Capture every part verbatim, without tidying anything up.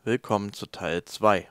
Willkommen zu Teil zwei.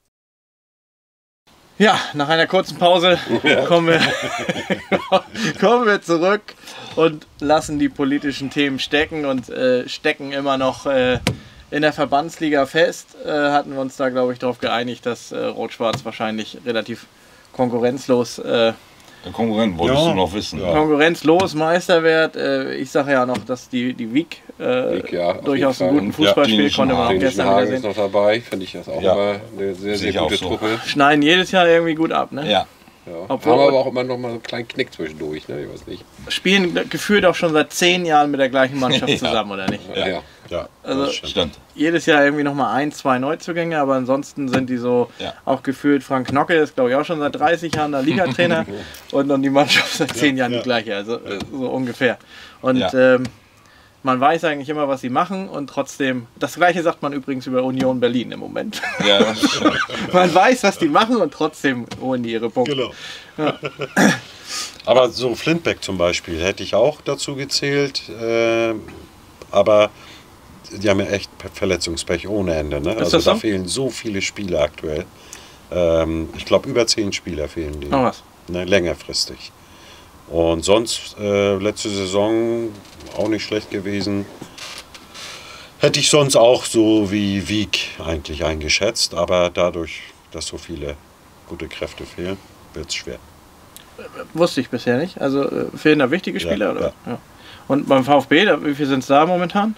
Ja, nach einer kurzen Pause kommen wir, kommen wir zurück und lassen die politischen Themen stecken und äh, stecken immer noch äh, in der Verbandsliga fest. Äh, hatten wir uns da, glaube ich, darauf geeinigt, dass äh, Rot-Schwarz wahrscheinlich relativ konkurrenzlos äh, Der Konkurrent wolltest Ja. du noch wissen. Ja. konkurrenzlos Meister wird. Äh, ich sage ja noch, dass die, die Wiek äh, Wiek, ja, auf durchaus jeden einen Fall. guten Fußball Ja, spielt, konnte man auch Den gestern wieder Hagen ist sehen. noch dabei, finde ich das auch Ja. immer eine sehr, Sehe sehr ich auch gute so. Truppe. Schneiden jedes Jahr irgendwie gut ab. Ne? Ja, Ja. Obwohl- Haben aber auch immer noch mal so einen kleinen Knick zwischendurch, ne? Ich weiß nicht. Spielen gefühlt auch schon seit zehn Jahren mit der gleichen Mannschaft Ja. zusammen, oder nicht? Ja. Ja. ja. Ja, Also- das stimmt. stimmt. Jedes Jahr irgendwie nochmal ein, zwei Neuzugänge, aber ansonsten sind die so Ja. auch gefühlt. Frank Knocke ist, glaube ich, auch schon seit dreißig Jahren der Ligatrainer und dann die Mannschaft seit zehn Jahren ja. die gleiche, also äh, so ungefähr. Und Ja. ähm, man weiß eigentlich immer, was sie machen und trotzdem, das gleiche sagt man übrigens über Union Berlin im Moment. Ja, das stimmt. Man weiß, was die machen und trotzdem holen die ihre Punkte. Genau. Aber so Flintbeck zum Beispiel hätte ich auch dazu gezählt. Äh, aber die haben ja echt Verletzungspech ohne Ende. Ne? Also das da so? fehlen so viele Spieler aktuell. Ähm, ich glaube, über zehn Spieler fehlen denen. Noch was. Ne, längerfristig. Und sonst, äh, letzte Saison auch nicht schlecht gewesen. Hätte ich sonst auch so wie Wiek eigentlich eingeschätzt, aber dadurch, dass so viele gute Kräfte fehlen, wird es schwer. Wusste ich bisher nicht. Also äh, fehlen da wichtige Ja, Spieler, oder? ja. Ja. Und beim VfB, da, wie viele sind es da momentan?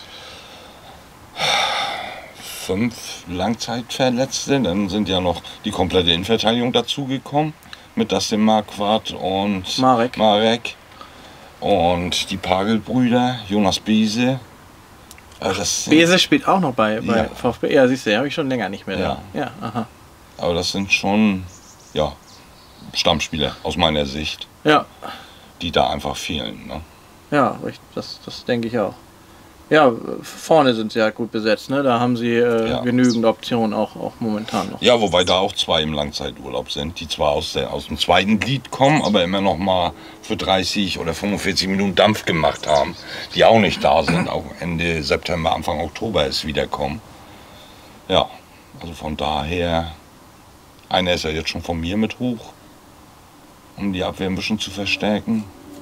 Fünf Langzeitverletzte, dann sind ja noch die komplette Innenverteidigung dazugekommen. Mit Dustin Marquardt und Marek. Marek. Und die Pagel-Brüder, Jonas Bese. Also das sind, Bese spielt auch noch bei, bei Ja. VfB. Ja, siehst du, habe ich schon länger nicht mehr. Ja. Da. Ja, aha. aber das sind schon ja, Stammspieler aus meiner Sicht, Ja, die da einfach fehlen. Ne? ja, richtig, das, das denke ich auch. Ja, vorne sind sie ja gut besetzt, ne? Da haben sie äh, Ja. genügend Optionen auch, auch momentan noch. Ja, wobei da auch zwei im Langzeiturlaub sind, die zwar aus, der, aus dem zweiten Glied kommen, aber immer noch mal für dreißig oder fünfundvierzig Minuten Dampf gemacht haben, die auch nicht da sind, auch Ende September, Anfang Oktober ist wiederkommen. Ja, also von daher, einer ist ja jetzt schon von mir mit hoch, um die Abwehr ein bisschen zu verstärken.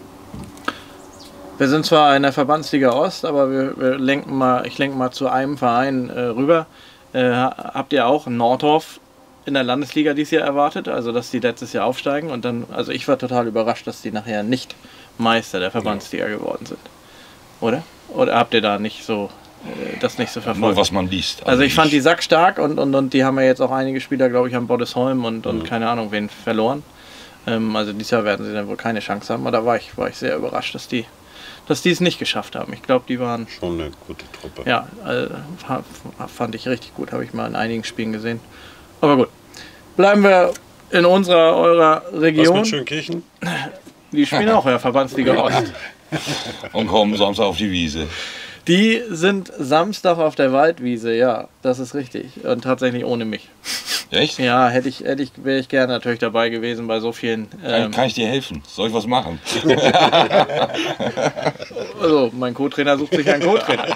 Wir sind zwar in der Verbandsliga Ost, aber wir, wir lenken mal, ich lenke mal zu einem Verein äh, rüber. Äh, ha- habt ihr auch Nordhoff in der Landesliga dieses Jahr erwartet? Also, dass die letztes Jahr aufsteigen und dann, also ich war total überrascht, dass die nachher nicht Meister der Verbandsliga geworden sind. Oder? Oder habt ihr da nicht so, äh, das nicht so Nur verfolgt? was man liest. Also ich fand die ich- Sack stark und, und, und die haben ja jetzt auch einige Spieler, glaube ich, am Boddesholm und, und keine Ahnung wen verloren. Ähm, also dieses Jahr werden sie dann wohl keine Chance haben. Aber da war ich, war ich sehr überrascht, dass die dass die es nicht geschafft haben. Ich glaube, die waren, Schon eine gute Truppe. ja, äh, fa- fand ich richtig gut, habe ich mal in einigen Spielen gesehen. Aber gut, bleiben wir in unserer, eurer Was Region. mit Schönkirchen? Die spielen auch in der Verbandsliga Ost. Und kommen Samstag auf die Wiese. Die sind Samstag auf der Waldwiese, ja, das ist richtig. Und tatsächlich ohne mich. Echt? Ja, hätte ich, hätte ich, wäre ich gerne natürlich dabei gewesen bei so vielen. Kann, Ähm, kann ich dir helfen? Soll ich was machen? also, mein Co-Trainer sucht sich einen Co-Trainer.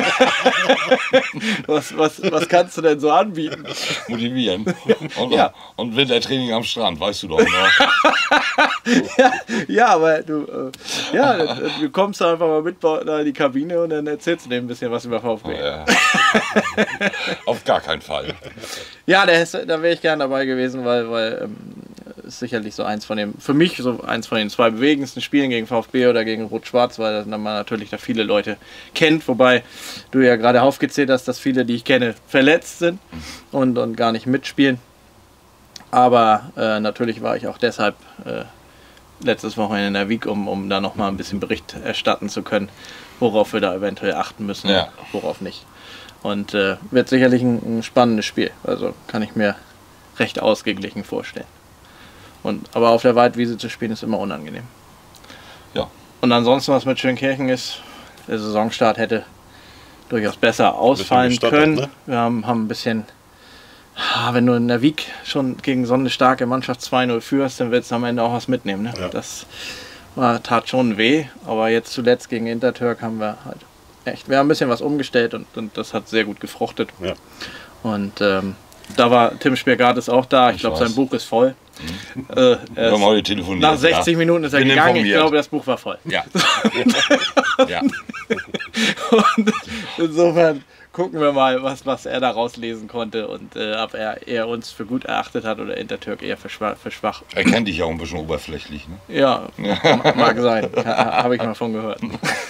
was, was, was kannst du denn so anbieten? Motivieren. Und, Ja. und Wintertraining am Strand, weißt du doch. Ne? ja, ja, aber du, äh, ja, du kommst da einfach mal mit da in die Kabine und dann erzählst du dem ein bisschen was über VfB. Ja. Auf gar keinen Fall. Ja, der ist, da wäre ich gern dabei gewesen, weil, weil ähm, ist sicherlich so eins von den, für mich so eins von den zwei bewegendsten Spielen gegen VfB oder gegen Rot-Schwarz, weil man natürlich da viele Leute kennt, wobei du ja gerade aufgezählt hast, dass viele, die ich kenne, verletzt sind und, und gar nicht mitspielen. Aber äh, natürlich war ich auch deshalb äh, letztes Wochenende in der Wiek, um, um da nochmal ein bisschen Bericht erstatten zu können, worauf wir da eventuell achten müssen, Ja. worauf nicht. Und äh, wird sicherlich ein, ein spannendes Spiel. Also kann ich mir recht ausgeglichen vorstellen. Und, aber auf der Waldwiese zu spielen ist immer unangenehm. Ja. Und ansonsten, was mit Schönkirchen ist, der Saisonstart hätte durchaus besser ausfallen gestottert, können. ne? Wir haben, haben ein bisschen, ah, wenn du in der Wiek schon gegen so eine starke Mannschaft zwei null führst, dann willst du am Ende auch was mitnehmen. Ne? Ja. Das war, tat schon weh, aber jetzt zuletzt gegen Intertürk haben wir halt echt. Wir haben ein bisschen was umgestellt und, und das hat sehr gut gefruchtet. Ja. Und ähm, da war Tim Spiergates auch da. Ich, Ich glaube, weiß. sein Buch ist voll. Mhm. Äh, Wir er haben ist, heute telefoniert. nach sechzig ja. Minuten ist er Bin gegangen. Ich informiert. glaube, das Buch war voll. Ja. ja. Und insofern gucken wir mal, was, was er daraus lesen konnte und äh, ob er, er uns für gut erachtet hat oder Intertürk eher für schwach. Für schwach. Er kennt dich ja auch ein bisschen oberflächlich. Ne? Ja, ma- mag sein. Ha, Habe ich mal von gehört.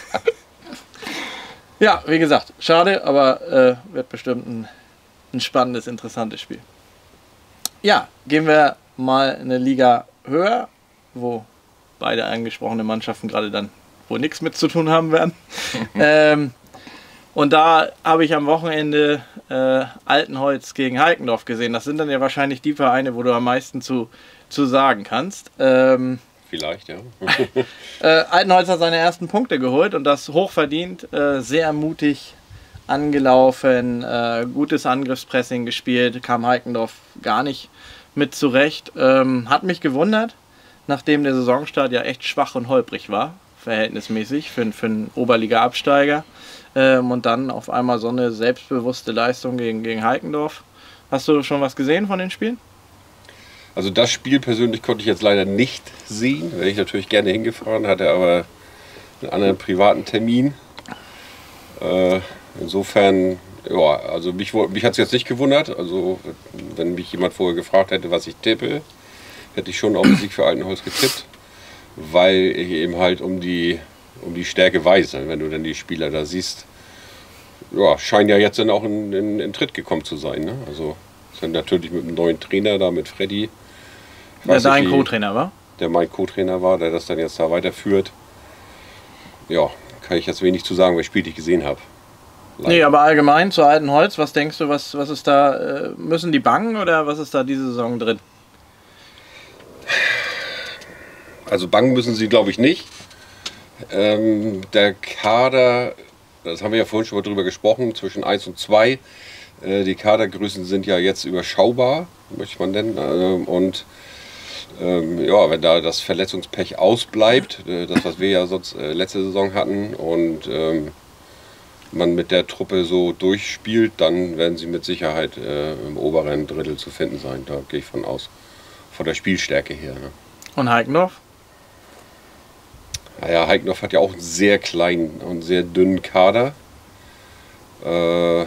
Ja, wie gesagt, schade, aber äh, wird bestimmt ein, ein spannendes, interessantes Spiel. Ja, gehen wir mal eine Liga höher, wo beide angesprochene Mannschaften gerade dann wohl nichts mit zu tun haben werden. ähm, und da habe ich am Wochenende äh, Altenholz gegen Heikendorf gesehen. Das sind dann ja wahrscheinlich die Vereine, wo du am meisten zu, zu sagen kannst. Ähm, Vielleicht, ja. äh, Altenholz hat seine ersten Punkte geholt und das hochverdient, äh, sehr mutig angelaufen, äh, gutes Angriffspressing gespielt, kam Heikendorf gar nicht mit zurecht. Ähm, hat mich gewundert, nachdem der Saisonstart ja echt schwach und holprig war, verhältnismäßig für, für einen Oberliga-Absteiger. Ähm, und dann auf einmal so eine selbstbewusste Leistung gegen, gegen Heikendorf. Hast du schon was gesehen von den Spielen? Also das Spiel persönlich konnte ich jetzt leider nicht sehen. Wäre ich natürlich gerne hingefahren, hatte aber einen anderen privaten Termin. Äh, insofern, ja, also mich, wo- mich hat es jetzt nicht gewundert. Also wenn mich jemand vorher gefragt hätte, was ich tippe, hätte ich schon auf den Sieg für Altenholz getippt. Weil ich eben halt um die, um die Stärke weiß, wenn du dann die Spieler da siehst. Ja, scheinen ja jetzt dann auch in, in, in Tritt gekommen zu sein. Ne? Also sind natürlich mit einem neuen Trainer da, mit Freddy. Ich Der weiß nicht, dein wie- Co-Trainer war? Der mein Co-Trainer war, der das dann jetzt da weiterführt. Ja, kann ich jetzt wenig zu sagen, weil ich das Spiel nicht gesehen habe. Nee, aber allgemein zu Altenholz, was denkst du, was, was ist da, äh, müssen die bangen oder was ist da diese Saison drin? Also bangen müssen sie, glaube ich, nicht. Ähm, der Kader, das haben wir ja vorhin schon mal drüber gesprochen, zwischen eins und zwei. Äh, die Kadergrößen sind ja jetzt überschaubar, möchte man nennen. Ähm, und ähm, ja, wenn da das Verletzungspech ausbleibt, äh, das, was wir ja sonst äh, letzte Saison hatten, und ähm, man mit der Truppe so durchspielt, dann werden sie mit Sicherheit äh, im oberen Drittel zu finden sein. Da gehe ich von aus. Von der Spielstärke her. Ne? Und Heikendorf? Naja, Heikendorf hat ja auch einen sehr kleinen und sehr dünnen Kader. Äh,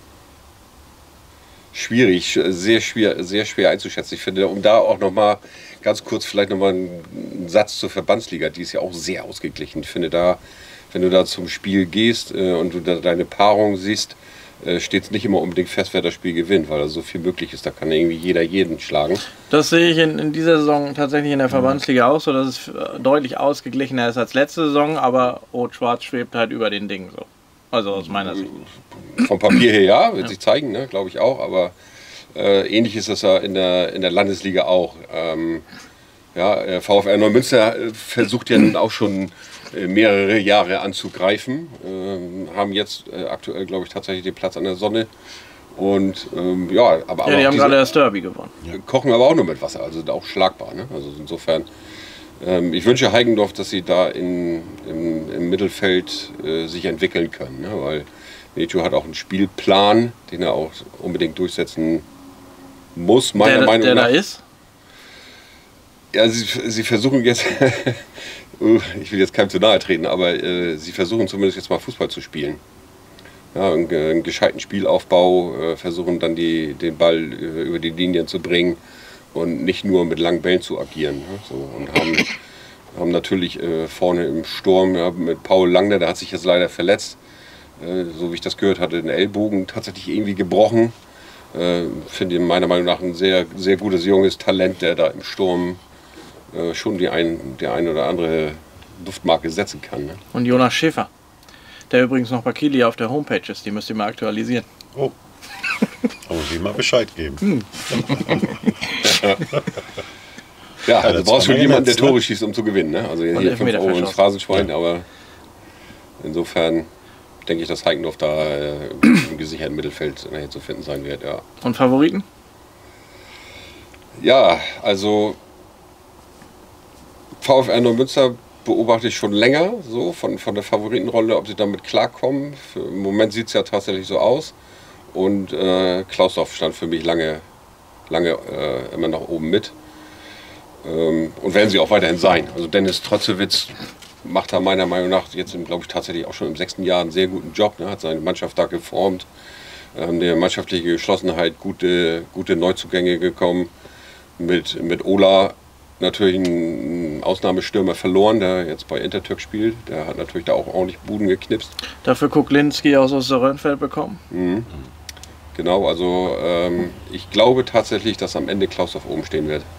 schwierig, sehr schwer, sehr schwer einzuschätzen. Ich finde, um da auch nochmal ganz kurz vielleicht nochmal einen Satz zur Verbandsliga, die ist ja auch sehr ausgeglichen. Ich finde da, wenn du da zum Spiel gehst äh, und du da deine Paarung siehst, äh, steht es nicht immer unbedingt fest, wer das Spiel gewinnt, weil da so viel möglich ist. Da kann irgendwie jeder jeden schlagen. Das sehe ich in, in dieser Saison tatsächlich in der Verbandsliga auch so, dass es äh, deutlich ausgeglichener ist als letzte Saison, aber Rot-Schwarz schwebt halt über den Dingen so. Also aus meiner Sicht. Vom Papier her ja, wird sich zeigen, ne? Glaube ich auch, aber äh, ähnlich ist das ja in der, in der Landesliga auch. Ähm, ja, äh, VfR Neumünster äh, versucht ja nun auch schon äh, mehrere Jahre anzugreifen, ähm, haben jetzt äh, aktuell, glaube ich, tatsächlich den Platz an der Sonne und ähm, ja, aber, Ja, aber die auch haben diese- gerade das Derby gewonnen. kochen aber auch nur mit Wasser, also auch schlagbar. Ne? Also insofern, ähm, ich wünsche Heikendorf, dass sie da in, im, im Mittelfeld äh, sich entwickeln können, ne? Weil Necho hat auch einen Spielplan, den er auch unbedingt durchsetzen muss, meiner Der, Meinung der nach. da ist? Ja, sie, sie versuchen jetzt, ich will jetzt keinem zu nahe treten, aber äh, sie versuchen zumindest jetzt mal Fußball zu spielen. Ja, einen, ge- einen gescheiten Spielaufbau, äh, versuchen dann die, den Ball äh, über die Linien zu bringen und nicht nur mit langen Bällen zu agieren. Ne? So, und haben, haben natürlich äh, vorne im Sturm ja, mit Paul Langner, der hat sich jetzt leider verletzt, äh, so wie ich das gehört hatte, den Ellbogen tatsächlich irgendwie gebrochen. Äh, Finde ihn meiner Meinung nach ein sehr, sehr gutes junges Talent, der da im Sturm äh, schon die ein, die ein oder andere Duftmarke setzen kann. Ne? Und Jonas Schäfer, der übrigens noch bei Kili auf der Homepage ist, die müsst ihr mal aktualisieren. Oh. Da muss ich mal Bescheid geben. Hm. Ja, also das brauchst war du mir jemanden, der jetzt, ne? Tore schießt, um zu gewinnen. Ne? Also hier fünf Elfmeter Euro ins verschossen. Phrasenschwein, aber insofern denke ich, dass Heikendorf da äh, im gesicherten Mittelfeld nachher zu finden sein wird. Ja, Und Favoriten? ja also VfR Neumünster beobachte ich schon länger, so von, von der Favoritenrolle, ob sie damit klarkommen. Für, Im Moment sieht es ja tatsächlich so aus. Und äh, Klausdorf stand für mich lange, lange äh, immer noch oben mit. Ähm, und werden sie auch weiterhin sein. Also Dennis Trotzewitz macht da meiner Meinung nach jetzt, glaube ich, tatsächlich auch schon im sechsten Jahr einen sehr guten Job. Ne? Hat seine Mannschaft da geformt. Ähm, der mannschaftliche Geschlossenheit, gute, gute Neuzugänge gekommen. Mit, mit Ola natürlich einen Ausnahmestürmer verloren, der jetzt bei Intertürk spielt. Der hat natürlich da auch ordentlich Buden geknipst. Dafür Kuklinski aus Osterrönfeld bekommen. Mhm. Genau, also ähm, ich glaube tatsächlich, dass am Ende Klausdorf oben stehen wird.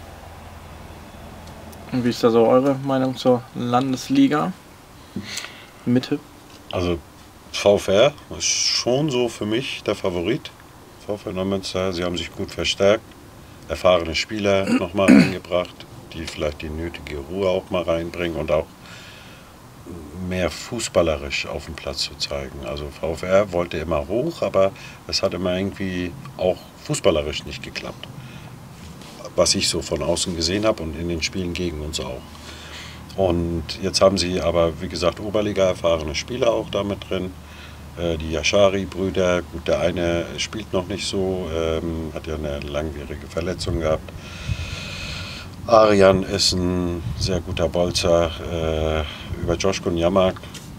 Und wie ist da so eure Meinung zur Landesliga? Mitte? Also VfR ist schon so für mich der Favorit. VfR Neumünster, sie haben sich gut verstärkt. Erfahrene Spieler nochmal reingebracht, die vielleicht die nötige Ruhe auch mal reinbringen und auch mehr fußballerisch auf dem Platz zu zeigen. Also VfR wollte immer hoch, aber es hat immer irgendwie auch fußballerisch nicht geklappt. Was ich so von außen gesehen habe und in den Spielen gegen uns auch. Und jetzt haben sie aber, wie gesagt, Oberliga erfahrene Spieler auch damit drin. Die Yashari-Brüder, gut, der eine spielt noch nicht so, ähm, hat ja eine langwierige Verletzung gehabt. Arian ist ein sehr guter Bolzer. Äh, über Joshkun Jamak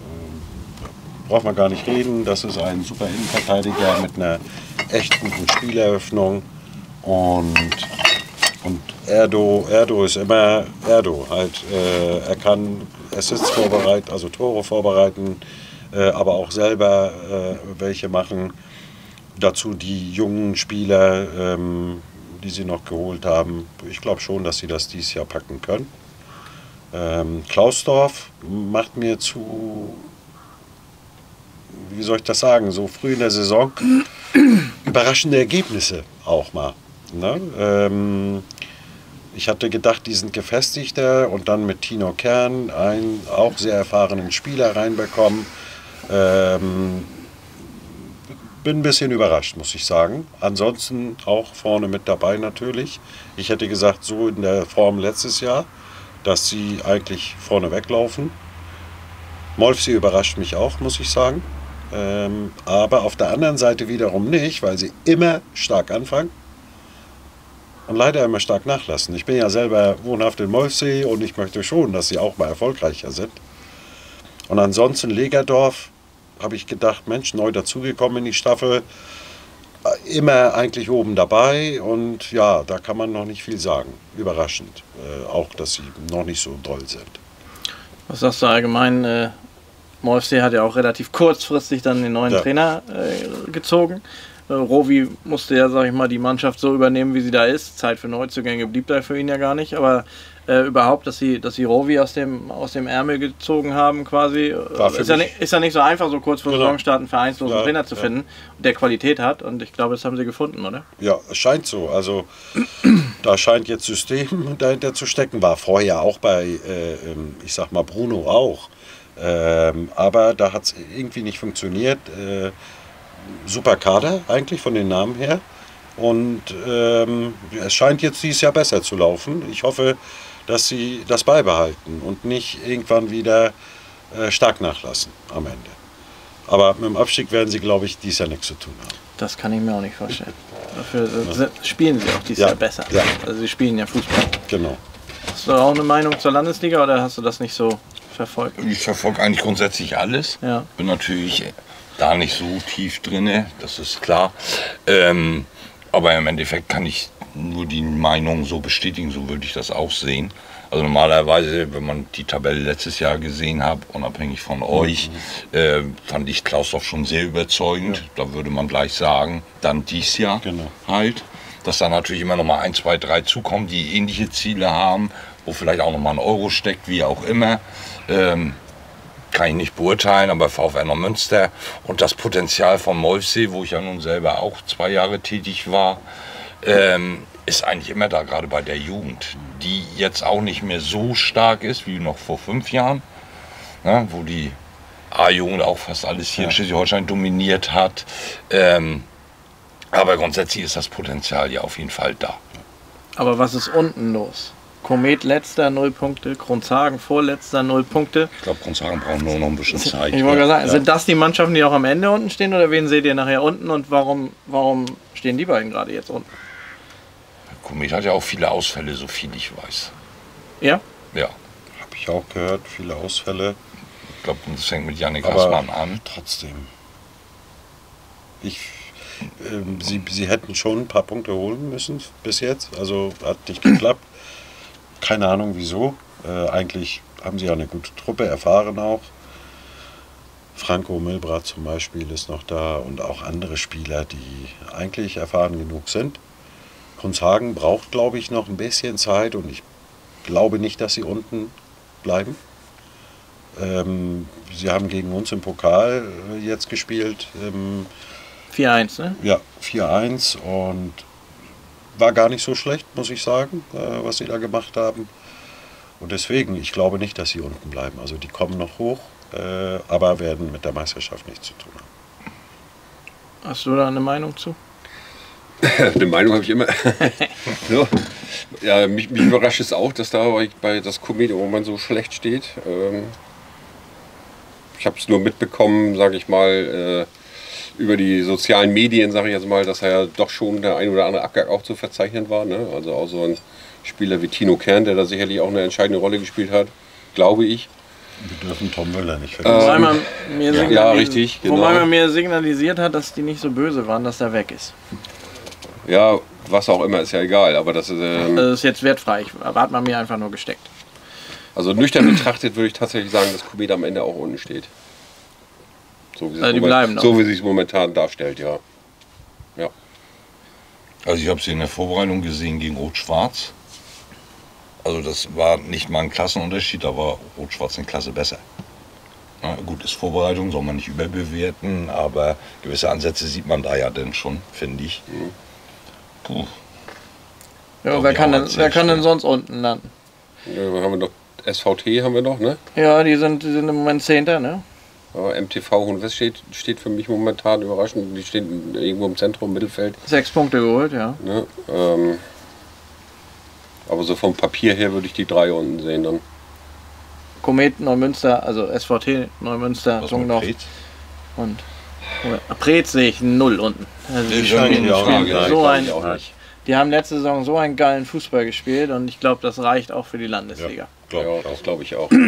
äh, braucht man gar nicht reden. Das ist ein super Innenverteidiger mit einer echt guten Spieleröffnung. Und, und Erdo, Erdo ist immer Erdo. Halt, äh, er kann Assists vorbereiten, also Tore vorbereiten. Äh, aber auch selber äh, welche machen. Dazu die jungen Spieler, ähm, die sie noch geholt haben. Ich glaube schon, dass sie das dieses Jahr packen können. Ähm, Klausdorf macht mir zu, wie soll ich das sagen, so früh in der Saison überraschende Ergebnisse auch mal. Ne? Ähm, ich hatte gedacht, die sind gefestigter und dann mit Tino Kern einen auch sehr erfahrenen Spieler reinbekommen. Ähm, bin ein bisschen überrascht, muss ich sagen. Ansonsten auch vorne mit dabei natürlich. Ich hätte gesagt, so in der Form letztes Jahr, dass sie eigentlich vorne weglaufen. Molfsee überrascht mich auch, muss ich sagen. Ähm, aber auf der anderen Seite wiederum nicht, weil sie immer stark anfangen und leider immer stark nachlassen. Ich bin ja selber wohnhaft in Molfsee und ich möchte schon, dass sie auch mal erfolgreicher sind. Und ansonsten Legerdorf, habe ich gedacht, Mensch, neu dazugekommen in die Staffel, immer eigentlich oben dabei und ja, da kann man noch nicht viel sagen. Überraschend, äh, auch, dass sie noch nicht so doll sind. Was sagst du allgemein? Äh, Molfsee hat ja auch relativ kurzfristig dann den neuen Ja. Trainer äh, gezogen. Äh, Rovi musste ja, sag ich mal, die Mannschaft so übernehmen, wie sie da ist. Zeit für Neuzugänge blieb da für ihn ja gar nicht, aber äh, überhaupt, dass sie, dass sie Rovi aus dem, aus dem Ärmel gezogen haben quasi, War für ist ja, mich- nicht, ist ja nicht so einfach, so kurz vor Genau. Saisonstart einen vereinslosen Ja, Trainer zu ja. finden, der Qualität hat und ich glaube, das haben sie gefunden, oder? Ja, es scheint so. Also da scheint jetzt System dahinter zu stecken. War vorher auch bei, äh, ähm, ich sag mal, Bruno auch. Ähm, aber da hat es irgendwie nicht funktioniert. Äh, super Kader eigentlich von den Namen her. Und ähm, es scheint jetzt dieses Jahr besser zu laufen. Ich hoffe, dass sie das beibehalten und nicht irgendwann wieder äh, stark nachlassen am Ende. Aber mit dem Abstieg werden sie, glaube ich, dieses Jahr nichts zu tun haben. Das kann ich mir auch nicht vorstellen. Dafür äh, spielen sie auch dieses Ja. Jahr besser. Ja. Also sie spielen ja Fußball. Genau. Hast du auch eine Meinung zur Landesliga oder hast du das nicht so verfolgt? Ich verfolge eigentlich grundsätzlich alles. Ja. Bin natürlich da nicht so tief drin, das ist klar. Ähm, aber im Endeffekt kann ich nur die Meinung so bestätigen, so würde ich das auch sehen. Also normalerweise, wenn man die Tabelle letztes Jahr gesehen hat, unabhängig von euch, äh, fand ich Klausdorf schon sehr überzeugend. Da würde man gleich sagen, dann dies Jahr Genau. halt. Dass da natürlich immer noch mal ein, zwei, drei zukommen, die ähnliche Ziele haben, wo vielleicht auch noch mal ein Euro steckt, wie auch immer. Ähm, kann ich nicht beurteilen, aber VfR Neumünster und das Potenzial von Molfsee, wo ich ja nun selber auch zwei Jahre tätig war, ähm, ist eigentlich immer da, gerade bei der Jugend, die jetzt auch nicht mehr so stark ist wie noch vor fünf Jahren, ne, wo die A-Jugend auch fast alles hier in Schleswig-Holstein dominiert hat. Ähm, aber grundsätzlich ist das Potenzial ja auf jeden Fall da. Aber was ist unten los? Komet letzter, null Punkte. Kronzhagen vorletzter, null Punkte. Ich glaube, Konzern brauchen nur noch ein bisschen Zeit. Ich wollte gerade sagen, ja. sind das die Mannschaften, die auch am Ende unten stehen oder wen seht ihr nachher unten und warum, warum stehen die beiden gerade jetzt unten? Komet hat ja auch viele Ausfälle, so viel ich weiß. Ja? Ja. Habe ich auch gehört, viele Ausfälle. Ich glaube, das fängt mit Yannick Aber Hassmann an. trotzdem. Ich, ähm, sie, sie hätten schon ein paar Punkte holen müssen bis jetzt. Also hat nicht geklappt. Keine Ahnung wieso. Äh, eigentlich haben sie ja eine gute Truppe, erfahren auch. Franco Milbrat zum Beispiel ist noch da und auch andere Spieler, die eigentlich erfahren genug sind. Kronzhagen braucht, glaube ich, noch ein bisschen Zeit und ich glaube nicht, dass sie unten bleiben. Ähm, sie haben gegen uns im Pokal äh, jetzt gespielt. Ähm, vier eins, ne? ja, vier eins und war gar nicht so schlecht, muss ich sagen, äh, was sie da gemacht haben. Und deswegen, ich glaube nicht, dass sie unten bleiben. Also die kommen noch hoch, äh, aber werden mit der Meisterschaft nichts zu tun haben. Hast du da eine Meinung zu? Eine Meinung habe ich immer. So. Ja, mich, mich überrascht es auch, dass da bei, bei das Komet im Moment so schlecht steht. Ähm, ich habe es nur mitbekommen, sage ich mal, äh, über die sozialen Medien, sage ich jetzt mal, dass er ja doch schon der ein oder andere Abgang auch zu verzeichnen war. Ne? Also auch so ein Spieler wie Tino Kern, der da sicherlich auch eine entscheidende Rolle gespielt hat, glaube ich. Wir dürfen Tom Müller nicht Ähm, vergessen. Wobei man mir ja, signalis- ja, richtig, genau. Wobei man mir signalisiert hat, dass die nicht so böse waren, dass er weg ist. Ja, was auch immer, ist ja egal. Aber das ist, ähm, Also das ist jetzt wertfrei. Ich, aber hat man mir einfach nur gesteckt. also nüchtern betrachtet würde ich tatsächlich sagen, dass Komet am Ende auch unten steht. So wie es Also die moment- bleiben noch. so wie es sich momentan darstellt, ja. Ja. Also ich habe sie in der Vorbereitung gesehen gegen Rot-Schwarz. Also das war nicht mal ein Klassenunterschied, da war Rot-Schwarz eine Klasse besser. Na gut, ist Vorbereitung, soll man nicht überbewerten, aber gewisse Ansätze sieht man da ja dann schon, finde ich. Puh. Ja, Doch, wer ja, kann, denn, erzähl wer kann schon. denn sonst unten landen? Ja, haben wir noch S V T haben wir noch, ne? Ja, die sind, die sind im Moment Zehnter, ne? Aber M T V Hohenwest steht, steht für mich momentan überraschend. Die stehen irgendwo im Zentrum, im Mittelfeld. Sechs Punkte geholt, ja. Ne? Ähm, aber so vom Papier her würde ich die drei unten sehen dann. Komet Neumünster, also S V T Neumünster, Was mit Zungendorf Preetz? und Preetz sehe ich null unten. Also Nee, die schon spielen, die auch spielen nicht. so Glaub ein, ich auch nicht. die haben letzte Saison so einen geilen Fußball gespielt und ich glaube, das reicht auch für die Landesliga. Glaub Ja, ich auch. das glaube ich auch.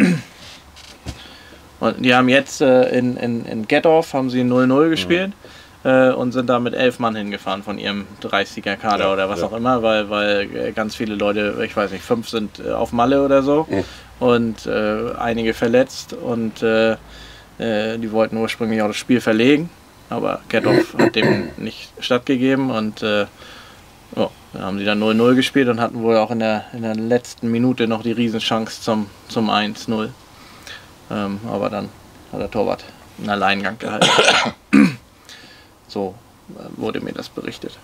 Und die haben jetzt äh, in, in, in Gettorf haben sie null null gespielt äh, und sind da mit elf Mann hingefahren von ihrem dreißiger Kader Ja, oder was ja. auch immer, weil, weil äh, ganz viele Leute, ich weiß nicht, fünf sind äh, auf Malle oder so Mhm. und äh, einige verletzt und äh, äh, die wollten ursprünglich auch das Spiel verlegen, aber Gettorf hat dem nicht stattgegeben und äh, ja, da haben sie dann null null gespielt und hatten wohl auch in der, in der letzten Minute noch die Riesenchance zum, zum eins null. Ähm, aber dann hat der Torwart einen Alleingang gehalten. So äh, wurde mir das berichtet.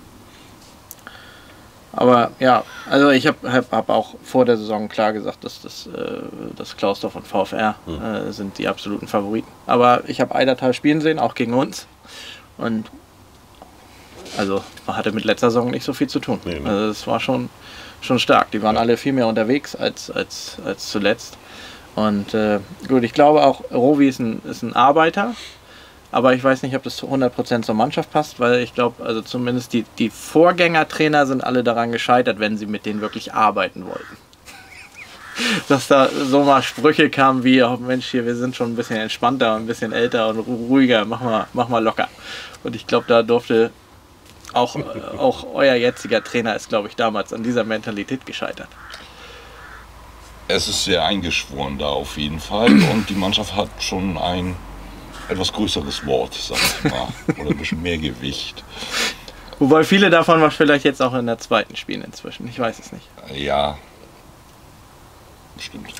Aber ja, also ich habe hab, hab auch vor der Saison klar gesagt, dass das, äh, das Klausdorf und VfR äh, sind die absoluten Favoriten. Aber ich habe Eidertal spielen sehen, auch gegen uns. Und also man hatte mit letzter Saison nicht so viel zu tun. Nee, ne? Also es war schon, schon stark. Die waren alle viel mehr unterwegs als, als, als zuletzt. Und äh, gut, ich glaube auch, Rovi ist ein, ist ein Arbeiter, aber ich weiß nicht, ob das zu hundert Prozent zur Mannschaft passt, weil ich glaube, also zumindest die, die Vorgängertrainer sind alle daran gescheitert, wenn sie mit denen wirklich arbeiten wollten. Dass da so mal Sprüche kamen wie, oh Mensch, hier, wir sind schon ein bisschen entspannter und ein bisschen älter und ruhiger, mach mal, mach mal locker. Und ich glaube, da durfte auch, auch euer jetziger Trainer ist, glaube ich, damals an dieser Mentalität gescheitert. Es ist sehr eingeschworen da auf jeden Fall und die Mannschaft hat schon ein etwas größeres Wort, sag ich mal, oder ein bisschen mehr Gewicht. Wobei viele davon was vielleicht jetzt auch in der zweiten spielen inzwischen, ich weiß es nicht. Ja, stimmt.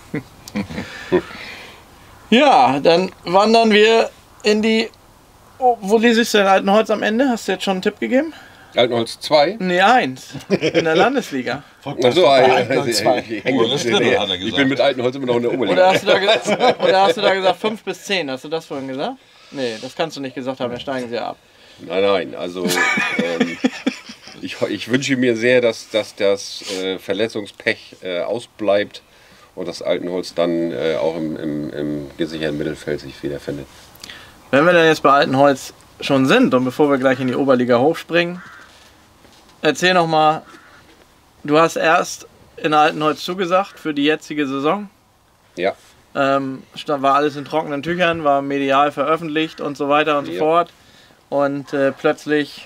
Ja, dann wandern wir in die... Oh, wo lese ich denn Altenholz am Ende? Hast du jetzt schon einen Tipp gegeben? Altenholz zwei. Nee, eins. In der Landesliga. Achso, Altenholz zwei. ich, Oberes Drittel, hat er ich gesagt. bin mit Altenholz immer noch in der Oder Oberliga. hast, du da ge- oder hast du da gesagt fünf bis zehn? Hast du das vorhin gesagt? Nee, das kannst du nicht gesagt haben, wir steigen sie ab. Nein, nein, also ähm, ich, ich wünsche mir sehr, dass, dass das äh, Verletzungspech äh, ausbleibt und das Altenholz dann äh, auch im, im, im gesicherten Mittelfeld sich wiederfindet. Wenn wir dann jetzt bei Altenholz schon sind und bevor wir gleich in die Oberliga hochspringen, erzähl noch mal, du hast erst in Altenholz zugesagt für die jetzige Saison. Ja. Ähm, war alles in trockenen Tüchern, war medial veröffentlicht und so weiter und so ja. fort. Und äh, plötzlich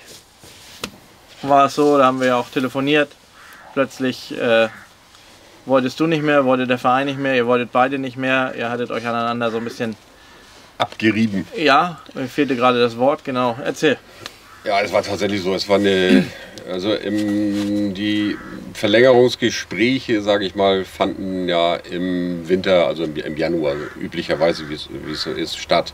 war es so, da haben wir ja auch telefoniert, plötzlich äh, wolltest du nicht mehr, wollte der Verein nicht mehr, ihr wolltet beide nicht mehr, ihr hattet euch aneinander so ein bisschen abgerieben. Ja, mir fehlte gerade das Wort, genau. Erzähl. Ja, es war tatsächlich so, es war eine, also im, die Verlängerungsgespräche, sage ich mal, fanden ja im Winter, also im, im Januar üblicherweise, wie es, wie es so ist, statt.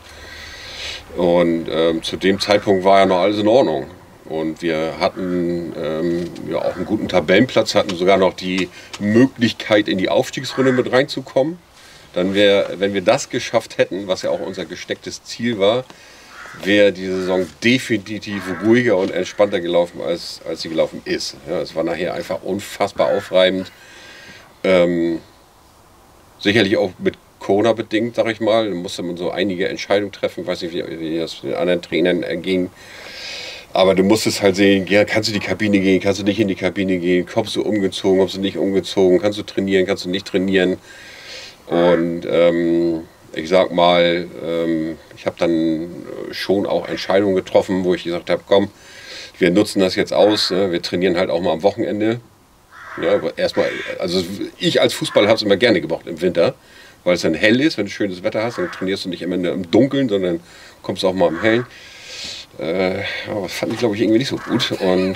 Und ähm, zu dem Zeitpunkt war ja noch alles in Ordnung. Und wir hatten ähm, ja auch einen guten Tabellenplatz, hatten sogar noch die Möglichkeit, in die Aufstiegsrunde mit reinzukommen. Dann wär, wenn wir das geschafft hätten, was ja auch unser gestecktes Ziel war, wäre die Saison definitiv ruhiger und entspannter gelaufen, als, als sie gelaufen ist. Ja, es war nachher einfach unfassbar aufreibend. Ähm, sicherlich auch mit Corona bedingt, sag ich mal. Da musste man so einige Entscheidungen treffen. Ich weiß nicht, wie, wie das den anderen Trainern ging. Aber du musstest halt sehen, ja, kannst du in die Kabine gehen, kannst du nicht in die Kabine gehen, kommst du umgezogen, kommst du nicht umgezogen, kannst du trainieren, kannst du nicht trainieren. Und ähm, ich sag mal, ähm, ich habe dann schon auch Entscheidungen getroffen, wo ich gesagt habe, komm, wir nutzen das jetzt aus, ne? Wir trainieren halt auch mal am Wochenende. Ja, erstmal, also ich als Fußballer habe es immer gerne gemacht im Winter, weil es dann hell ist, wenn du schönes Wetter hast, dann trainierst du nicht immer nur im Dunkeln, sondern kommst auch mal im Hellen. Äh, aber das fand ich, glaube ich, irgendwie nicht so gut. Und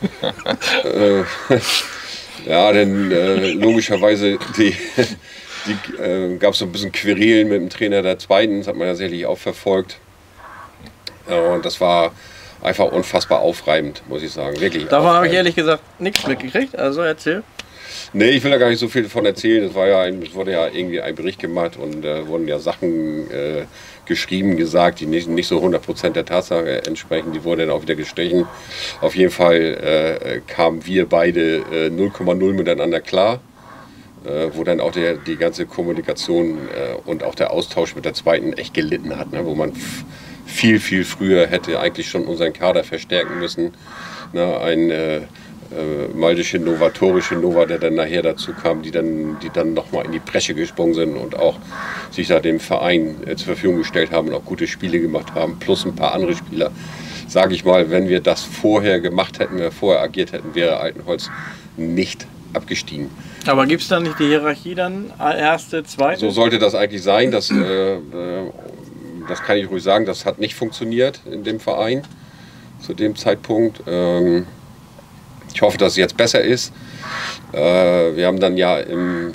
äh, ja, dann äh, logischerweise die, die, äh, gab es so ein bisschen Querelen mit dem Trainer der Zweiten, das hat man ja sicherlich auch verfolgt. Äh, und das war einfach unfassbar aufreibend, muss ich sagen. Wirklich. Davon habe ich ehrlich gesagt nichts mitgekriegt, also erzähl. Nee, ich will da gar nicht so viel davon erzählen. Es war ja ein, es wurde ja irgendwie ein Bericht gemacht und äh, wurden ja Sachen äh, geschrieben, gesagt, die nicht, nicht so hundert Prozent der Tatsache entsprechen. Die wurden dann auch wieder gestrichen. Auf jeden Fall äh, kamen wir beide äh, null Komma null miteinander klar, äh, wo dann auch der, die ganze Kommunikation äh, und auch der Austausch mit der Zweiten echt gelitten hat, ne? Wo man viel, viel früher hätte eigentlich schon unseren Kader verstärken müssen. Ne? Ein äh, Äh, maldische, novatorische Nova, der dann nachher dazu kam, die dann, die dann nochmal in die Bresche gesprungen sind und auch sich da dem Verein äh, zur Verfügung gestellt haben und auch gute Spiele gemacht haben, plus ein paar andere Spieler. Sage ich mal, wenn wir das vorher gemacht hätten, wenn wir vorher agiert hätten, wäre Altenholz nicht abgestiegen. Aber gibt es da nicht die Hierarchie dann, erste, zweite? So sollte das eigentlich sein, das, äh, äh, das kann ich ruhig sagen, das hat nicht funktioniert in dem Verein zu dem Zeitpunkt. Ähm, Ich hoffe, dass es jetzt besser ist. Äh, wir haben dann ja im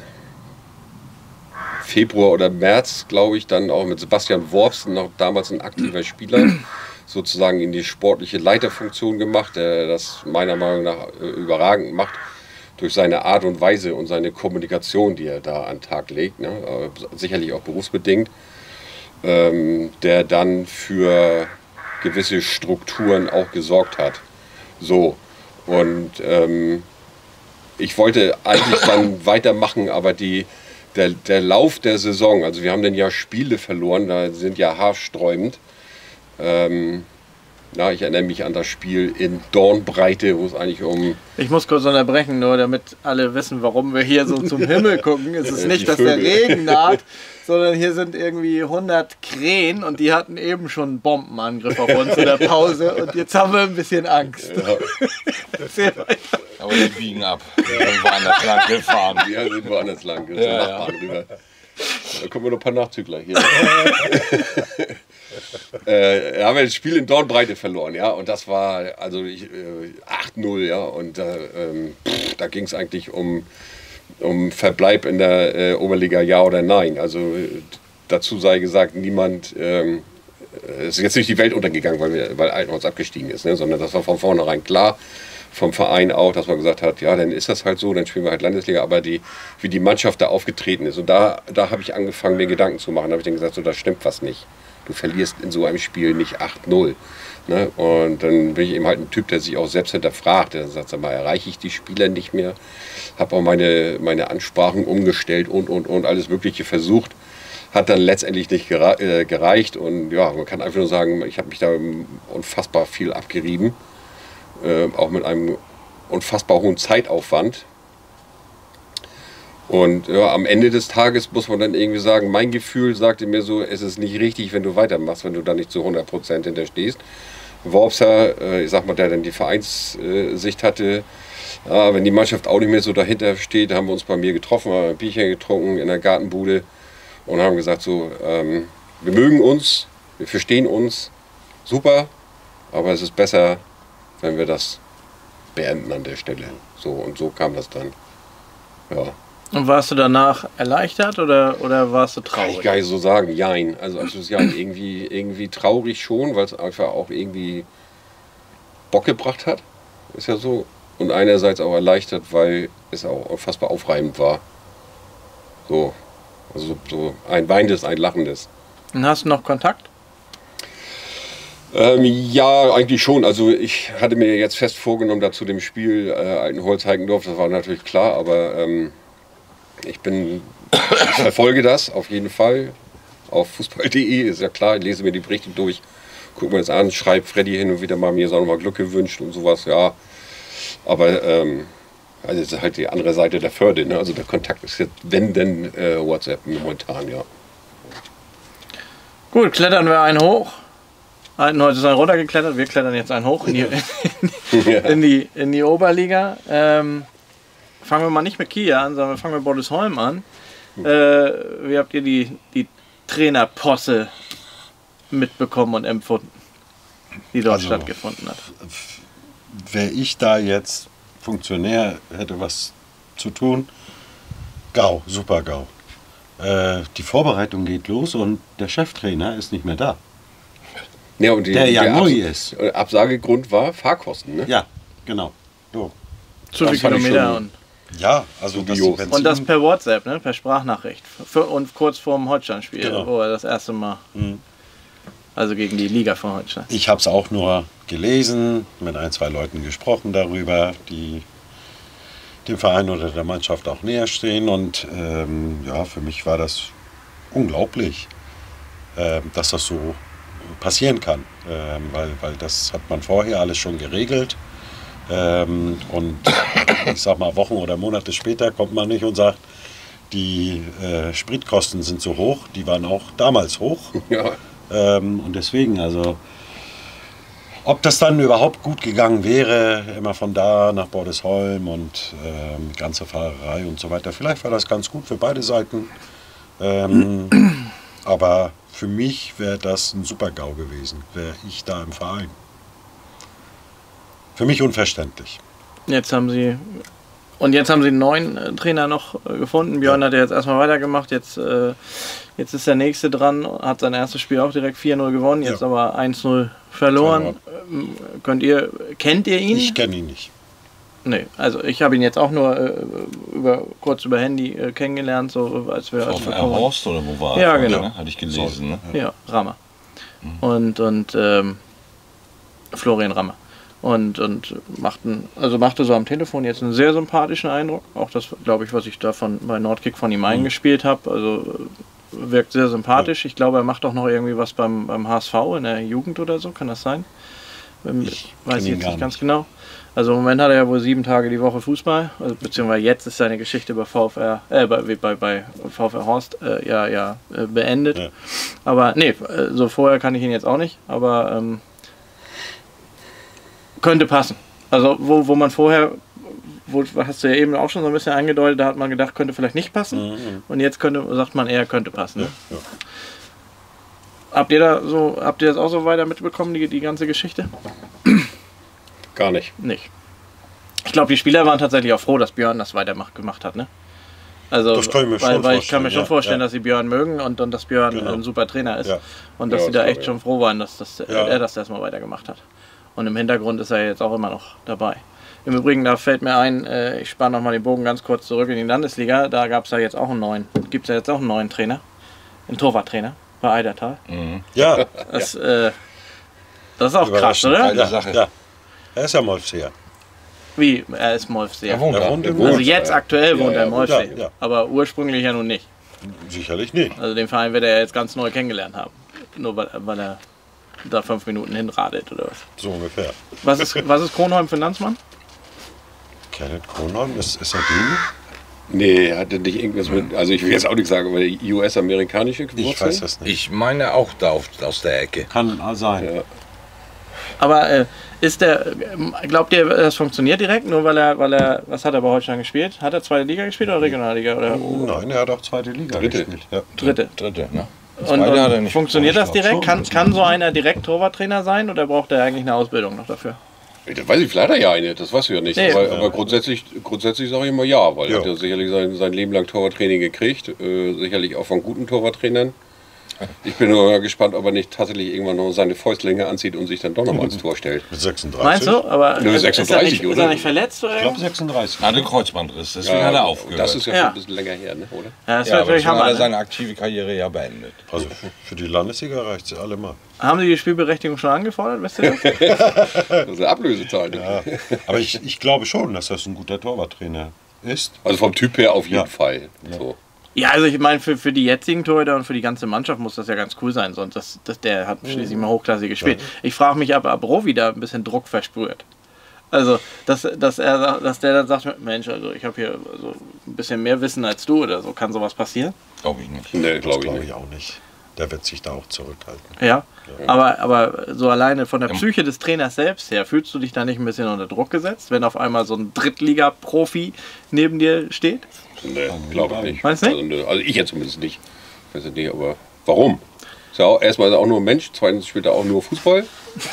Februar oder März, glaube ich, dann auch mit Sebastian Worps, noch damals ein aktiver Spieler, sozusagen in die sportliche Leiterfunktion gemacht, der das meiner Meinung nach überragend macht, durch seine Art und Weise und seine Kommunikation, die er da an den Tag legt, ne? Sicherlich auch berufsbedingt, ähm, der dann für gewisse Strukturen auch gesorgt hat. So. Und ähm, ich wollte eigentlich dann weitermachen, aber die, der, der Lauf der Saison, also wir haben dann ja Spiele verloren, da sind ja haarsträubend. Ähm, na, ich erinnere mich an das Spiel in Dornbreite, wo es eigentlich um... Ich muss kurz unterbrechen, nur damit alle wissen, warum wir hier so zum Himmel gucken. Es ist nicht, dass der Regen naht, sondern hier sind irgendwie hundert Krähen und die hatten eben schon einen Bombenangriff auf uns in der Pause und jetzt haben wir ein bisschen Angst. Ja. Aber die biegen ab. Die sind woanders lang gefahren. Die sind woanders lang, ja, ja. Nachbarn rüber. Da kommen wir noch ein paar Nachzügler hier. äh, haben wir das Spiel in Dornbreite verloren, ja, und das war also ich, äh, acht null, ja, und äh, ähm, pff, da ging es eigentlich um, um Verbleib in der äh, Oberliga, ja oder nein. Also äh, dazu sei gesagt, niemand, ähm, es ist jetzt nicht die Welt untergegangen, weil, wir, weil Altenholz abgestiegen ist, ne, sondern das war von vornherein klar. Vom Verein auch, dass man gesagt hat, ja, dann ist das halt so, dann spielen wir halt Landesliga, aber die, wie die Mannschaft da aufgetreten ist. Und da, da habe ich angefangen, mir Gedanken zu machen. Da habe ich dann gesagt, so, da stimmt was nicht. Du verlierst in so einem Spiel nicht acht null. Ne? Und dann bin ich eben halt ein Typ, der sich auch selbst hinterfragt. Der sagt, sag mal, erreiche ich die Spieler nicht mehr? Habe auch meine, meine Ansprachen umgestellt und, und, und alles Mögliche versucht. Hat dann letztendlich nicht gereicht. Und ja, man kann einfach nur sagen, ich habe mich da unfassbar viel abgerieben. Äh, auch mit einem unfassbar hohen Zeitaufwand. Und ja, am Ende des Tages muss man dann irgendwie sagen, mein Gefühl sagte mir so, es ist nicht richtig, wenn du weitermachst, wenn du da nicht zu hundert Prozent hinterstehst. Worpser, äh, ich sag mal, der dann die Vereinssicht hatte, ja, wenn die Mannschaft auch nicht mehr so dahinter steht, haben wir uns bei mir getroffen, haben ein Bierchen getrunken in der Gartenbude und haben gesagt, so, ähm, wir mögen uns, wir verstehen uns, super, aber es ist besser, wenn wir das beenden an der Stelle. So, und so kam das dann. Ja. Und warst du danach erleichtert oder, oder warst du traurig? Kann ich gar nicht so sagen, jein. Also, also ja, irgendwie, irgendwie traurig schon, weil es einfach auch irgendwie Bock gebracht hat. Ist ja so. Und einerseits auch erleichtert, weil es auch unfassbar aufreibend war. So. Also so ein weinendes, ein lachendes. Und hast du noch Kontakt? Ähm, ja, eigentlich schon. Also ich hatte mir jetzt fest vorgenommen, da zu dem Spiel äh, Altenholz-Heikendorf, das war natürlich klar, aber ähm, ich bin, ich verfolge das auf jeden Fall. Auf fußball punkt de ist ja klar, ich lese mir die Berichte durch, gucke mir das an, schreibe Freddy hin und wieder mal, mir ist auch nochmal Glück gewünscht und sowas, ja. Aber ähm, also das ist halt die andere Seite der Förde, ne? Also der Kontakt ist jetzt, wenn denn, äh, WhatsApp momentan, ja. Gut, klettern wir einen hoch. Altenholz ist ein runtergeklettert, wir klettern jetzt einen hoch in die, in, Ja. in die, in die Oberliga. Ähm, fangen wir mal nicht mit Kiel an, sondern fangen wir Bordesholm an. Äh, wie habt ihr die, die Trainerposse mitbekommen und empfunden, die dort Also, stattgefunden hat? Wäre ich da jetzt Funktionär, hätte was zu tun, GAU, super GAU. Äh, die Vorbereitung geht los und der Cheftrainer ist nicht mehr da. Ja, und die, Der ja der neu Abs ist. Absagegrund war Fahrkosten, ne? Ja, genau. So. Zu Das viele fand ich Kilometer schon- und, Ja, also das Dubios. Benzin- und das per WhatsApp, ne? Per Sprachnachricht. Für, und kurz vorm Holstein-Spiel, Genau. wo er das erste Mal, Mhm. also gegen die Liga von Holstein. Ich habe es auch nur gelesen, mit ein, zwei Leuten gesprochen darüber, die dem Verein oder der Mannschaft auch näher stehen. Und ähm, ja, für mich war das unglaublich, ähm, dass das so passieren kann. Ähm, weil, weil das hat man vorher alles schon geregelt. Ähm, und ich sag mal, Wochen oder Monate später kommt man nicht und sagt, die äh, Spritkosten sind so hoch. Die waren auch damals hoch. Ja. Ähm, und deswegen, also, ob das dann überhaupt gut gegangen wäre, immer von da nach Bordesholm und ähm, ganze Fahrerei und so weiter. Vielleicht war das ganz gut für beide Seiten. Ähm, aber für mich wäre das ein Super-GAU gewesen, wäre ich da im Verein. Für mich unverständlich. Jetzt haben sie und jetzt haben sie einen neuen äh, Trainer noch äh, gefunden. Björn Ja. hat ja jetzt erstmal weitergemacht. Jetzt, äh, jetzt ist der nächste dran, hat sein erstes Spiel auch direkt vier null gewonnen, jetzt Ja. aber eins null verloren. Ähm, könnt ihr, kennt ihr ihn? Ich kenne ihn nicht. Nee, also ich habe ihn jetzt auch nur äh, über, kurz über Handy äh, kennengelernt, so als wir, als Auf wir der kommen. Horst oder wo war Ja, er? genau. Ne? Hatte ich gelesen. Ne? Ja, Rammer. Und, und ähm, Florian Rammer. Und, und machten, also machte so am Telefon jetzt einen sehr sympathischen Eindruck. Auch das, glaube ich, was ich davon bei Nordkick von ihm eingespielt habe. Also äh, wirkt sehr sympathisch. Ich glaube, er macht auch noch irgendwie was beim, beim H S V in der Jugend oder so. Kann das sein? Ähm, Ich weiß kenn ich ihn jetzt gar nicht ganz nicht. genau. Also im Moment hat er ja wohl sieben Tage die Woche Fußball. Also, beziehungsweise jetzt ist seine Geschichte bei VfR, äh, bei, bei, bei VfR Horst äh, ja, ja äh, beendet. Ja. Aber nee, äh, so vorher kann ich ihn jetzt auch nicht. Aber ähm, könnte passen. Also wo, wo man vorher, wo, hast du ja eben auch schon so ein bisschen angedeutet, da hat man gedacht, könnte vielleicht nicht passen. Mhm. Und jetzt könnte, sagt man eher, könnte passen. Ne? Ja. Habt ihr da so, habt ihr das auch so weiter mitbekommen, die, die ganze Geschichte? Gar nicht. Nicht. Ich glaube, die Spieler waren tatsächlich auch froh, dass Björn das weitergemacht gemacht hat, ne? Also, Das kann ich mir weil, schon weil ich kann mir vorstellen, schon ja, vorstellen, ja. dass sie Björn mögen und, und dass Björn Genau. ein super Trainer ist. Ja. Und dass Ja, sie da das echt glaube ich. schon froh waren, dass, dass Ja. er das erstmal weitergemacht hat. Und im Hintergrund ist er jetzt auch immer noch dabei. Im Übrigen, da fällt mir ein, äh, ich spare nochmal den Bogen ganz kurz zurück in die Landesliga. Da gab es ja jetzt auch einen neuen, gibt es ja jetzt auch einen neuen Trainer, einen Torwarttrainer. Bei Eidertal. Ja, Das, äh, das ist auch krass, überraschend. oder? Geile Ja, Sache. ja. Er ist ja Molfseer. Wie? Er ist Molfseer. Er wohnt Er da. wohnt Er im- wohnt. Also jetzt aktuell wohnt Ja, er in ja, Molfsee. ja, ja. Aber ursprünglich ja nun nicht. Sicherlich nicht. Also den Verein wird er jetzt ganz neu kennengelernt haben. Nur weil, weil er da fünf Minuten hinradelt oder was. So ungefähr. Was ist, was ist Kronholm für ein Landsmann? Kenneth Kronholm, ist, ist er den? Nee, hat er nicht irgendwas mit, also ich will jetzt auch nicht sagen, aber die U S-amerikanische Wurzeln? Ich weiß das nicht. Ich meine auch da auf, aus der Ecke. Kann sein. Ja. Aber äh, ist der, ähm, glaubt ihr, das funktioniert direkt? Nur weil er, weil er, was hat er bei Holstein gespielt? Hat er zweite Liga gespielt oder Regionalliga? Oder Nein, er hat auch zweite Liga Dritte. gespielt. Ja. dritte? Dritte, ne? Und, Zweite hat er und nicht. funktioniert das Ich glaub direkt? schon. Kann, kann so einer direkt Torwarttrainer sein oder braucht er eigentlich eine Ausbildung noch dafür? Das weiß ich, vielleicht hat er ja eine, das weißt du ja nicht. Nee. aber, Ja. aber grundsätzlich, grundsätzlich sage ich immer ja, weil Ja. er hat ja sicherlich sein, sein Leben lang Torwarttraining gekriegt, äh, sicherlich auch von guten Torwarttrainern. Ich bin nur mal gespannt, ob er nicht tatsächlich irgendwann noch seine Fäustlinge anzieht und sich dann doch nochmal ins Tor stellt. Mit sechsunddreißig. Meinst du? Aber Nö, ist, er sechsunddreißig, nicht, ist oder? er nicht verletzt? Oder? Ich glaube sechsunddreißig. Er hatte Kreuzbandriss, deswegen hat er aufgehört. Das ist ja, Ja. schon ein bisschen länger her, ne, oder? Ja, das ja, wäre aber natürlich deswegen hat Hammer. er Ne? seine aktive Karriere ja beendet. Also für die Landesliga reicht sie allemal. Haben Sie die Spielberechtigung schon angefordert? Wisst ihr das? Das ist eine Ablösezahl. Ne? Ja. Aber ich, ich glaube schon, dass das ein guter Torwarttrainer ist. Also vom Typ her auf jeden Ja. Fall. So. Ja, also ich meine, für, für die jetzigen Torhüter und für die ganze Mannschaft muss das ja ganz cool sein, sonst das, das, der hat schließlich mal hochklassig gespielt. Ich frage mich, ob, ob Rovi da ein bisschen Druck verspürt. Also, dass, dass, er, dass der dann sagt, Mensch, also ich habe hier so ein bisschen mehr Wissen als du oder so, kann sowas passieren? Glaube ich nicht. Nee, Das glaube ich glaube nicht. ich auch nicht. Der wird sich da auch zurückhalten. Ja. Aber, aber so alleine von der Psyche des Trainers selbst her, fühlst du dich da nicht ein bisschen unter Druck gesetzt, wenn auf einmal so ein Drittliga-Profi neben dir steht? Nee, glaube ich nicht. Meinst du nicht? Also, nö, also ich jetzt zumindest nicht. Ich weiß nicht, aber warum? Ist ja auch, erstmal ist er auch nur ein Mensch, zweitens spielt er auch nur Fußball.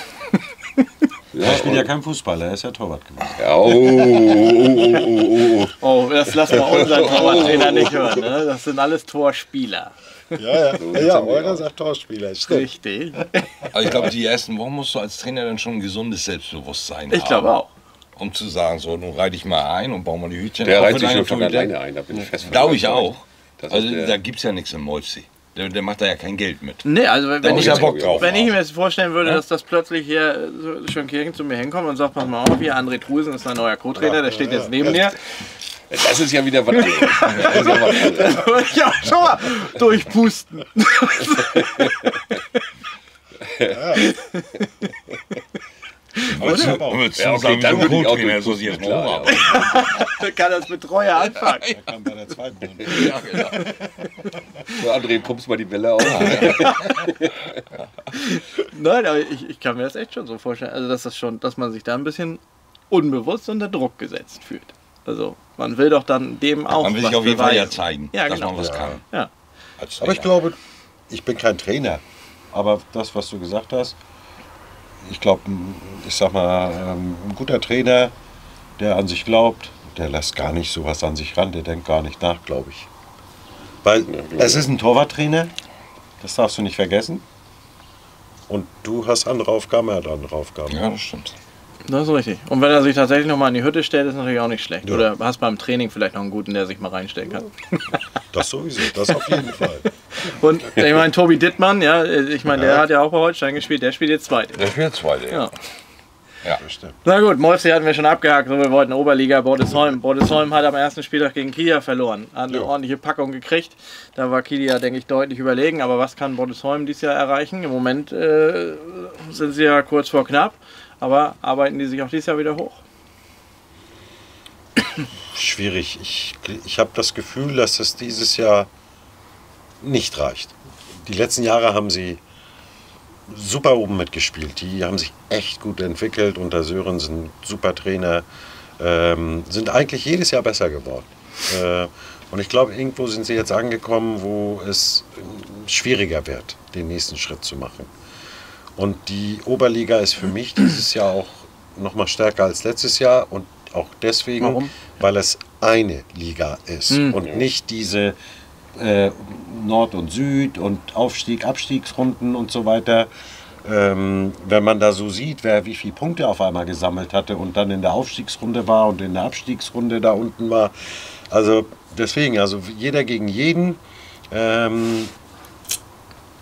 Ja, Er spielt ja und- kein Fußball, er ist ja Torwart gewesen. Ja, oh, oh, oh, oh, oh. Oh, das lassen wir unseren Torwarttrainer nicht hören, ne? Das sind alles Torspieler. Ja, ja, sieht's ja, eurer sagt Torspieler. Richtig. Also ich glaube, die ersten Wochen musst du als Trainer dann schon ein gesundes Selbstbewusstsein Ich haben. glaube auch. Um zu sagen, so, nun reite ich mal ein und baue mal die Hütchen Der auf reiht für sich deine schon von Torhüter. alleine ein, da bin ich fest von Glaube ich überzeugt. auch. Das Also ist der- da gibt es ja nichts im Molfsee. Der, der macht da ja kein Geld mit. Nee, also wenn, Da wenn muss ich, ja Bock drauf wenn ich haben. mir jetzt vorstellen würde, dass das plötzlich hier so Schönkirchen zu mir hinkommt und sagt, pass mal auf, hier André Trusen ist ein neuer Co-Trainer, der steht jetzt neben mir. Das ist ja wieder was anderes. Das ist ja was anderes. Da würde ich auch schon mal durchpusten. Würdest du, aber auch. würdest du Ja, okay, sagen, dann so würde ich auch Co-Trainer, so durchpusten, sie jetzt mal klar, hocharbeiten. Kann als Betreuer anfangen. Er kam bei der zweiten Runde. Ja, genau. So, André, pumpst mal die Bälle auf. Nein, aber ich, ich kann mir das echt schon so vorstellen. Also dass das schon, dass man sich da ein bisschen unbewusst unter Druck gesetzt fühlt. Also man will doch dann dem auch Man will sich was auf jeden Fall ja beweisen. zeigen, Ja, dass genau. man was Ja. kann. Ja. Als Aber ich Trainer. glaube, ich bin kein Trainer. Aber das, was du gesagt hast, ich glaube, ich sag mal, ähm, ein guter Trainer, der an sich glaubt, der lässt gar nicht sowas an sich ran, der denkt gar nicht nach, glaube ich. Weil es ist ein Torwarttrainer, das darfst du nicht vergessen. Und du hast andere Aufgaben, er hat andere Aufgaben. Ja, das stimmt. Das ist richtig. Und wenn er sich tatsächlich noch mal in die Hütte stellt, ist natürlich auch nicht schlecht. Ja. Oder hast beim Training vielleicht noch einen guten, der sich mal reinstellen kann. Das sowieso, das auf jeden Fall. Und ich meine, Tobi Dittmann, ja, ich meine, der Ja. hat ja auch bei Holstein gespielt, der spielt jetzt zweite. Der spielt zweite. Ja. Ja. Das stimmt. Na gut, Molfsee hatten wir schon abgehakt, so wir wollten Oberliga, Bordesholm. Bordesholm hat am ersten Spieltag gegen Kiel verloren. Hat eine Ja. ordentliche Packung gekriegt. Da war Kiel ja, denke ich, deutlich überlegen. Aber was kann Bordesholm dieses Jahr erreichen? Im Moment äh, sind sie ja kurz vor knapp. Aber arbeiten die sich auch dieses Jahr wieder hoch? Schwierig. Ich, ich habe das Gefühl, dass es dieses Jahr nicht reicht. Die letzten Jahre haben sie super oben mitgespielt. Die haben sich echt gut entwickelt. Unter Sören sind ein super Trainer. Ähm, sind eigentlich jedes Jahr besser geworden. Äh, und ich glaube, irgendwo sind sie jetzt angekommen, wo es äh, schwieriger wird, den nächsten Schritt zu machen. Und die Oberliga ist für mich dieses Jahr auch noch mal stärker als letztes Jahr. Und auch deswegen, Warum? weil es eine Liga ist Mhm. und nicht diese äh, Nord und Süd und Aufstieg, Abstiegsrunden und so weiter. Ähm, wenn man da so sieht, wer wie viele Punkte auf einmal gesammelt hatte und dann in der Aufstiegsrunde war und in der Abstiegsrunde da unten war. Also deswegen, also jeder gegen jeden. Ähm,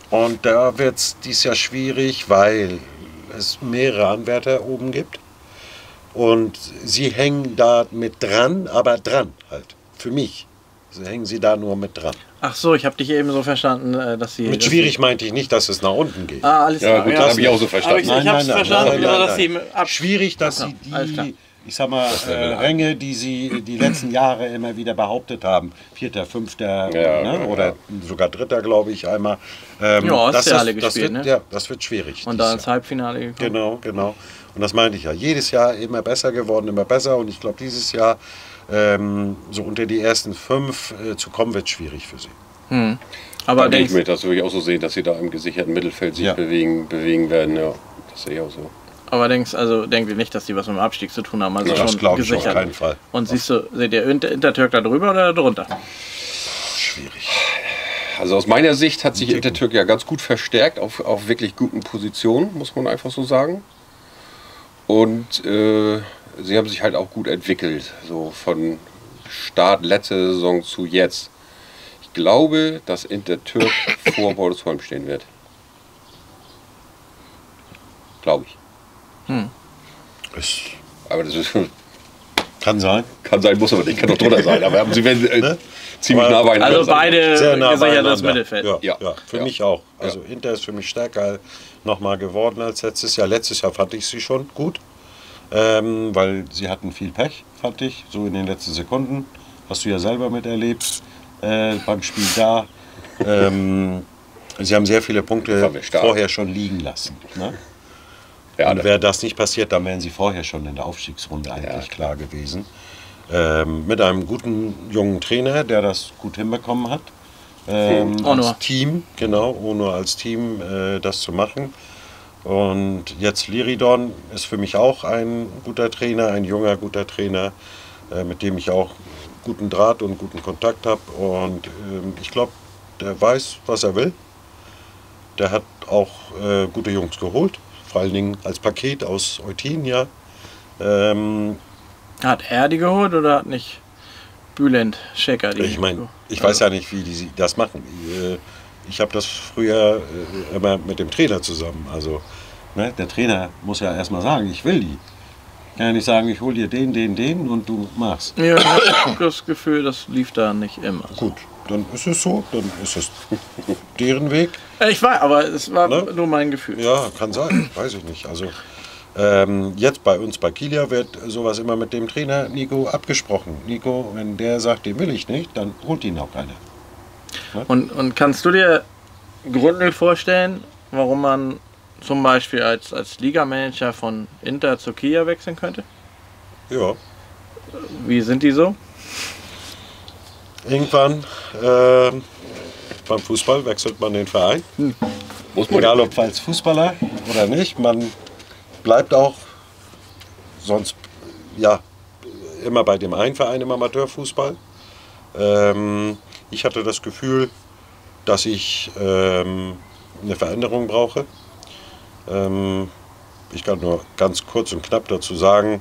Und da wird es dieses Jahr schwierig, weil es mehrere Anwärter oben gibt. Und sie hängen da mit dran, aber dran halt. Für mich hängen sie da nur mit dran. Ach so, ich habe dich eben so verstanden, äh, dass sie... Mit dass schwierig sie, meinte ich nicht, dass es nach unten geht. Ah, alles Ja, klar. gut, ja, das habe ich auch so Aber verstanden. ich, Nein, ich habe es nein, nein, verstanden, nein, so, nein, dass sie... Ab Schwierig, dass Ja, sie alles klar. die, ich sag mal, äh, Ränge, die sie die letzten Jahre immer wieder behauptet haben, Vierter, Fünfter Ja, ne, ja, oder ja. sogar Dritter, glaube ich, einmal. Ähm, Ja, hast das, du ja das, alle das, gespielt, wird, ne? ja, das wird schwierig. Und dieses da ins Jahr. Halbfinale gekommen. Genau, genau. Und das meinte ich ja. Jedes Jahr immer besser geworden, immer besser. Und ich glaube, dieses Jahr ähm, so unter die ersten fünf äh, zu kommen, wird schwierig für sie. Hm. Da Aber gehe ich denkst, mit, das würde ich auch so sehen, dass sie da im gesicherten Mittelfeld sich Ja. bewegen, bewegen werden. Ja, das sehe ich auch so. aber denkst, also denkt ihr nicht, dass die was mit dem Abstieg zu tun haben? Also Das schon glaube ich auf gesichert. keinen Fall. Und siehst du, seht ihr Inter Intertürk da drüber oder da drunter? Schwierig. Also aus meiner Sicht hat sich Intertürk ja ganz gut verstärkt, auf, auf wirklich guten Positionen, muss man einfach so sagen. Und äh, sie haben sich halt auch gut entwickelt, so von Start letzte Saison zu jetzt. Ich glaube, dass Intertürk vor Bordesholm stehen wird. Glaube ich. Es Aber das ist, kann sein. kann sein, muss aber nicht, kann doch drunter sein. Aber sie werden äh, Ne? ziemlich Aber- nah beieinander Also sein. beide Sehr nah gesichertes beieinander. Mittelfeld. Ja, Ja. ja. für Ja. mich auch. Also Inter ist für mich stärker nochmal geworden als letztes Jahr. Letztes Jahr fand ich sie schon gut, ähm, weil sie hatten viel Pech, fand ich, so in den letzten Sekunden. Hast du ja selber miterlebt äh, beim Spiel da. Ähm, sie haben sehr viele Punkte Fand ich stark. vorher schon liegen lassen. Ne? Ja, Und da- wäre das nicht passiert, dann wären sie vorher schon in der Aufstiegsrunde eigentlich Ja. klar gewesen. Ähm, mit einem guten jungen Trainer, der das gut hinbekommen hat. Ähm, Ono. als Team, genau, ohne als Team äh, das zu machen. Und jetzt Liridon ist für mich auch ein guter Trainer, ein junger, guter Trainer, äh, mit dem ich auch guten Draht und guten Kontakt habe. Und ähm, ich glaube, der weiß, was er will. Der hat auch äh, gute Jungs geholt, vor allen Dingen als Paket aus Eutin, ja. Ähm, Hat er die geholt oder hat nicht Bülent Schecker die? ich meine, ich Also- weiß ja nicht, wie die das machen. Äh, Ich habe das früher äh, immer mit dem Trainer zusammen. Also ne, der Trainer muss ja erstmal sagen, ich will die. Kann ja nicht sagen, ich hole dir den, den, den und du machst. Ja, ich habe das Gefühl, das lief da nicht immer. Gut, dann ist es so, dann ist es deren Weg. Äh, Ich war, aber es war Ne? nur mein Gefühl. Ja, kann sein, weiß ich nicht. Also ähm, jetzt bei uns bei Kilia wird sowas immer mit dem Trainer Nico abgesprochen. Nico, wenn der sagt, den will ich nicht, dann holt ihn auch keiner. Und, und kannst du dir Gründe vorstellen, warum man zum Beispiel als, als Ligamanager von Inter zu Kia wechseln könnte? Ja, Wie sind die so? irgendwann ähm, beim Fußball wechselt man den Verein. Muss man Egal ob als Fußballer oder nicht, man bleibt auch sonst ja immer bei dem einen Verein im Amateurfußball. Ähm, ich hatte das Gefühl, dass ich ähm, eine Veränderung brauche. Ähm, ich kann nur ganz kurz und knapp dazu sagen,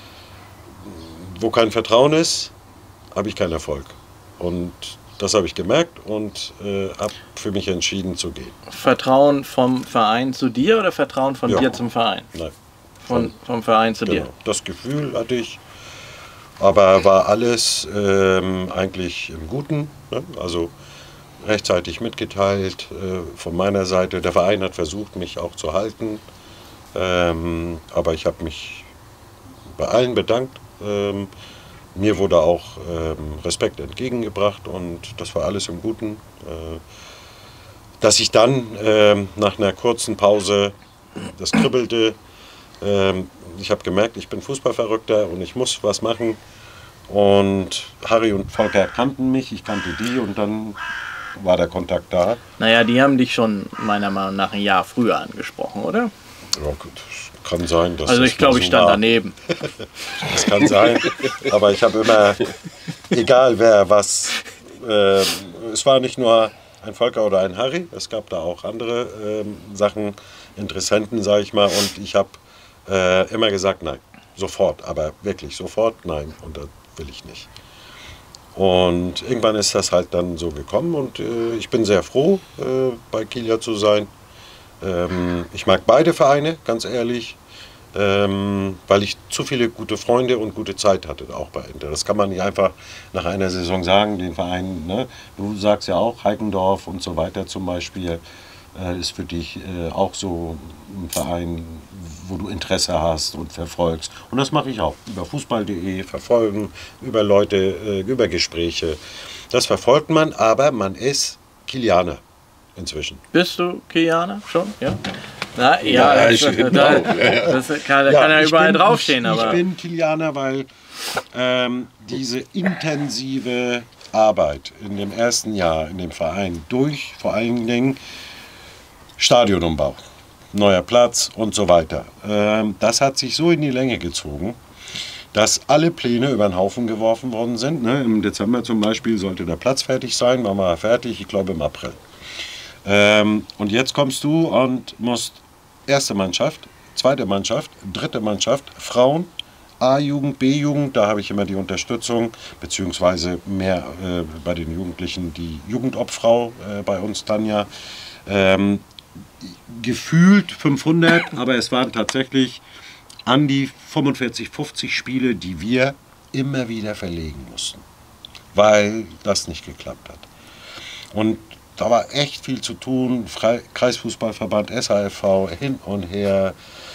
wo kein Vertrauen ist, habe ich keinen Erfolg. Und das habe ich gemerkt und äh, habe für mich entschieden zu gehen. Vertrauen vom Verein zu dir oder Vertrauen von Ja. dir zum Verein? Nein. Von, vom Verein zu Genau. dir. Das Gefühl hatte ich, aber war alles ähm, eigentlich im Guten. Ne? Also rechtzeitig mitgeteilt äh, von meiner Seite. Der Verein hat versucht, mich auch zu halten, ähm, aber ich habe mich bei allen bedankt. Ähm, mir wurde auch ähm, Respekt entgegengebracht und das war alles im Guten. Äh, dass ich dann ähm, nach einer kurzen Pause, das kribbelte, ähm, ich habe gemerkt, ich bin Fußballverrückter und ich muss was machen. Und Harry und Volker kannten mich, ich kannte die und dann war der Kontakt da. Naja, die haben dich schon meiner Meinung nach ein Jahr früher angesprochen, oder? Ja, gut, kann sein, dass Also das ich glaube, mal ich so stand war. daneben. Das kann sein, aber ich habe immer, egal wer was, äh, es war nicht nur ein Volker oder ein Harry, es gab da auch andere äh, Sachen, Interessenten, sage ich mal, und ich habe äh, immer gesagt, nein, sofort, aber wirklich sofort, nein, und das will ich nicht. Und irgendwann ist das halt dann so gekommen und äh, ich bin sehr froh, äh, bei Kielia zu sein. Ähm, ich mag beide Vereine, ganz ehrlich, ähm, weil ich zu viele gute Freunde und gute Zeit hatte, auch bei Inter. Das kann man nicht einfach nach einer Saison sagen, den Verein, ne? Du sagst ja auch, Heikendorf und so weiter zum Beispiel, äh, ist für dich äh, auch so ein Verein, wo du Interesse hast und verfolgst. Und das mache ich auch. Über fußball punkt de verfolgen, über Leute, äh, über Gespräche. Das verfolgt man, aber man ist Kilianer inzwischen. Bist du Kilianer schon? Ja. Na, ja, Ja, das, ich das, bin das, auch, ja, ja. das kann, kann ja ich überall bin, draufstehen. Ich, aber ich bin Kilianer, weil ähm, diese intensive Arbeit in dem ersten Jahr in dem Verein durch vor allen Dingen Stadionumbau, neuer Platz und so weiter. Ähm, das hat sich so in die Länge gezogen, dass alle Pläne über den Haufen geworfen worden sind. Ne? Im Dezember zum Beispiel sollte der Platz fertig sein, war mal fertig, ich glaube im April. Ähm, und jetzt kommst du und musst erste Mannschaft, zweite Mannschaft, dritte Mannschaft, Frauen, A-Jugend, B-Jugend, da habe ich immer die Unterstützung, beziehungsweise mehr äh, bei den Jugendlichen die Jugendobfrau äh, bei uns, Tanja. Ähm, gefühlt fünfhundert, aber es waren tatsächlich an die fünfundvierzig, fünfzig Spiele, die wir immer wieder verlegen mussten, weil das nicht geklappt hat. Und da war echt viel zu tun, Fre- Kreisfußballverband, S H F V, hin und her.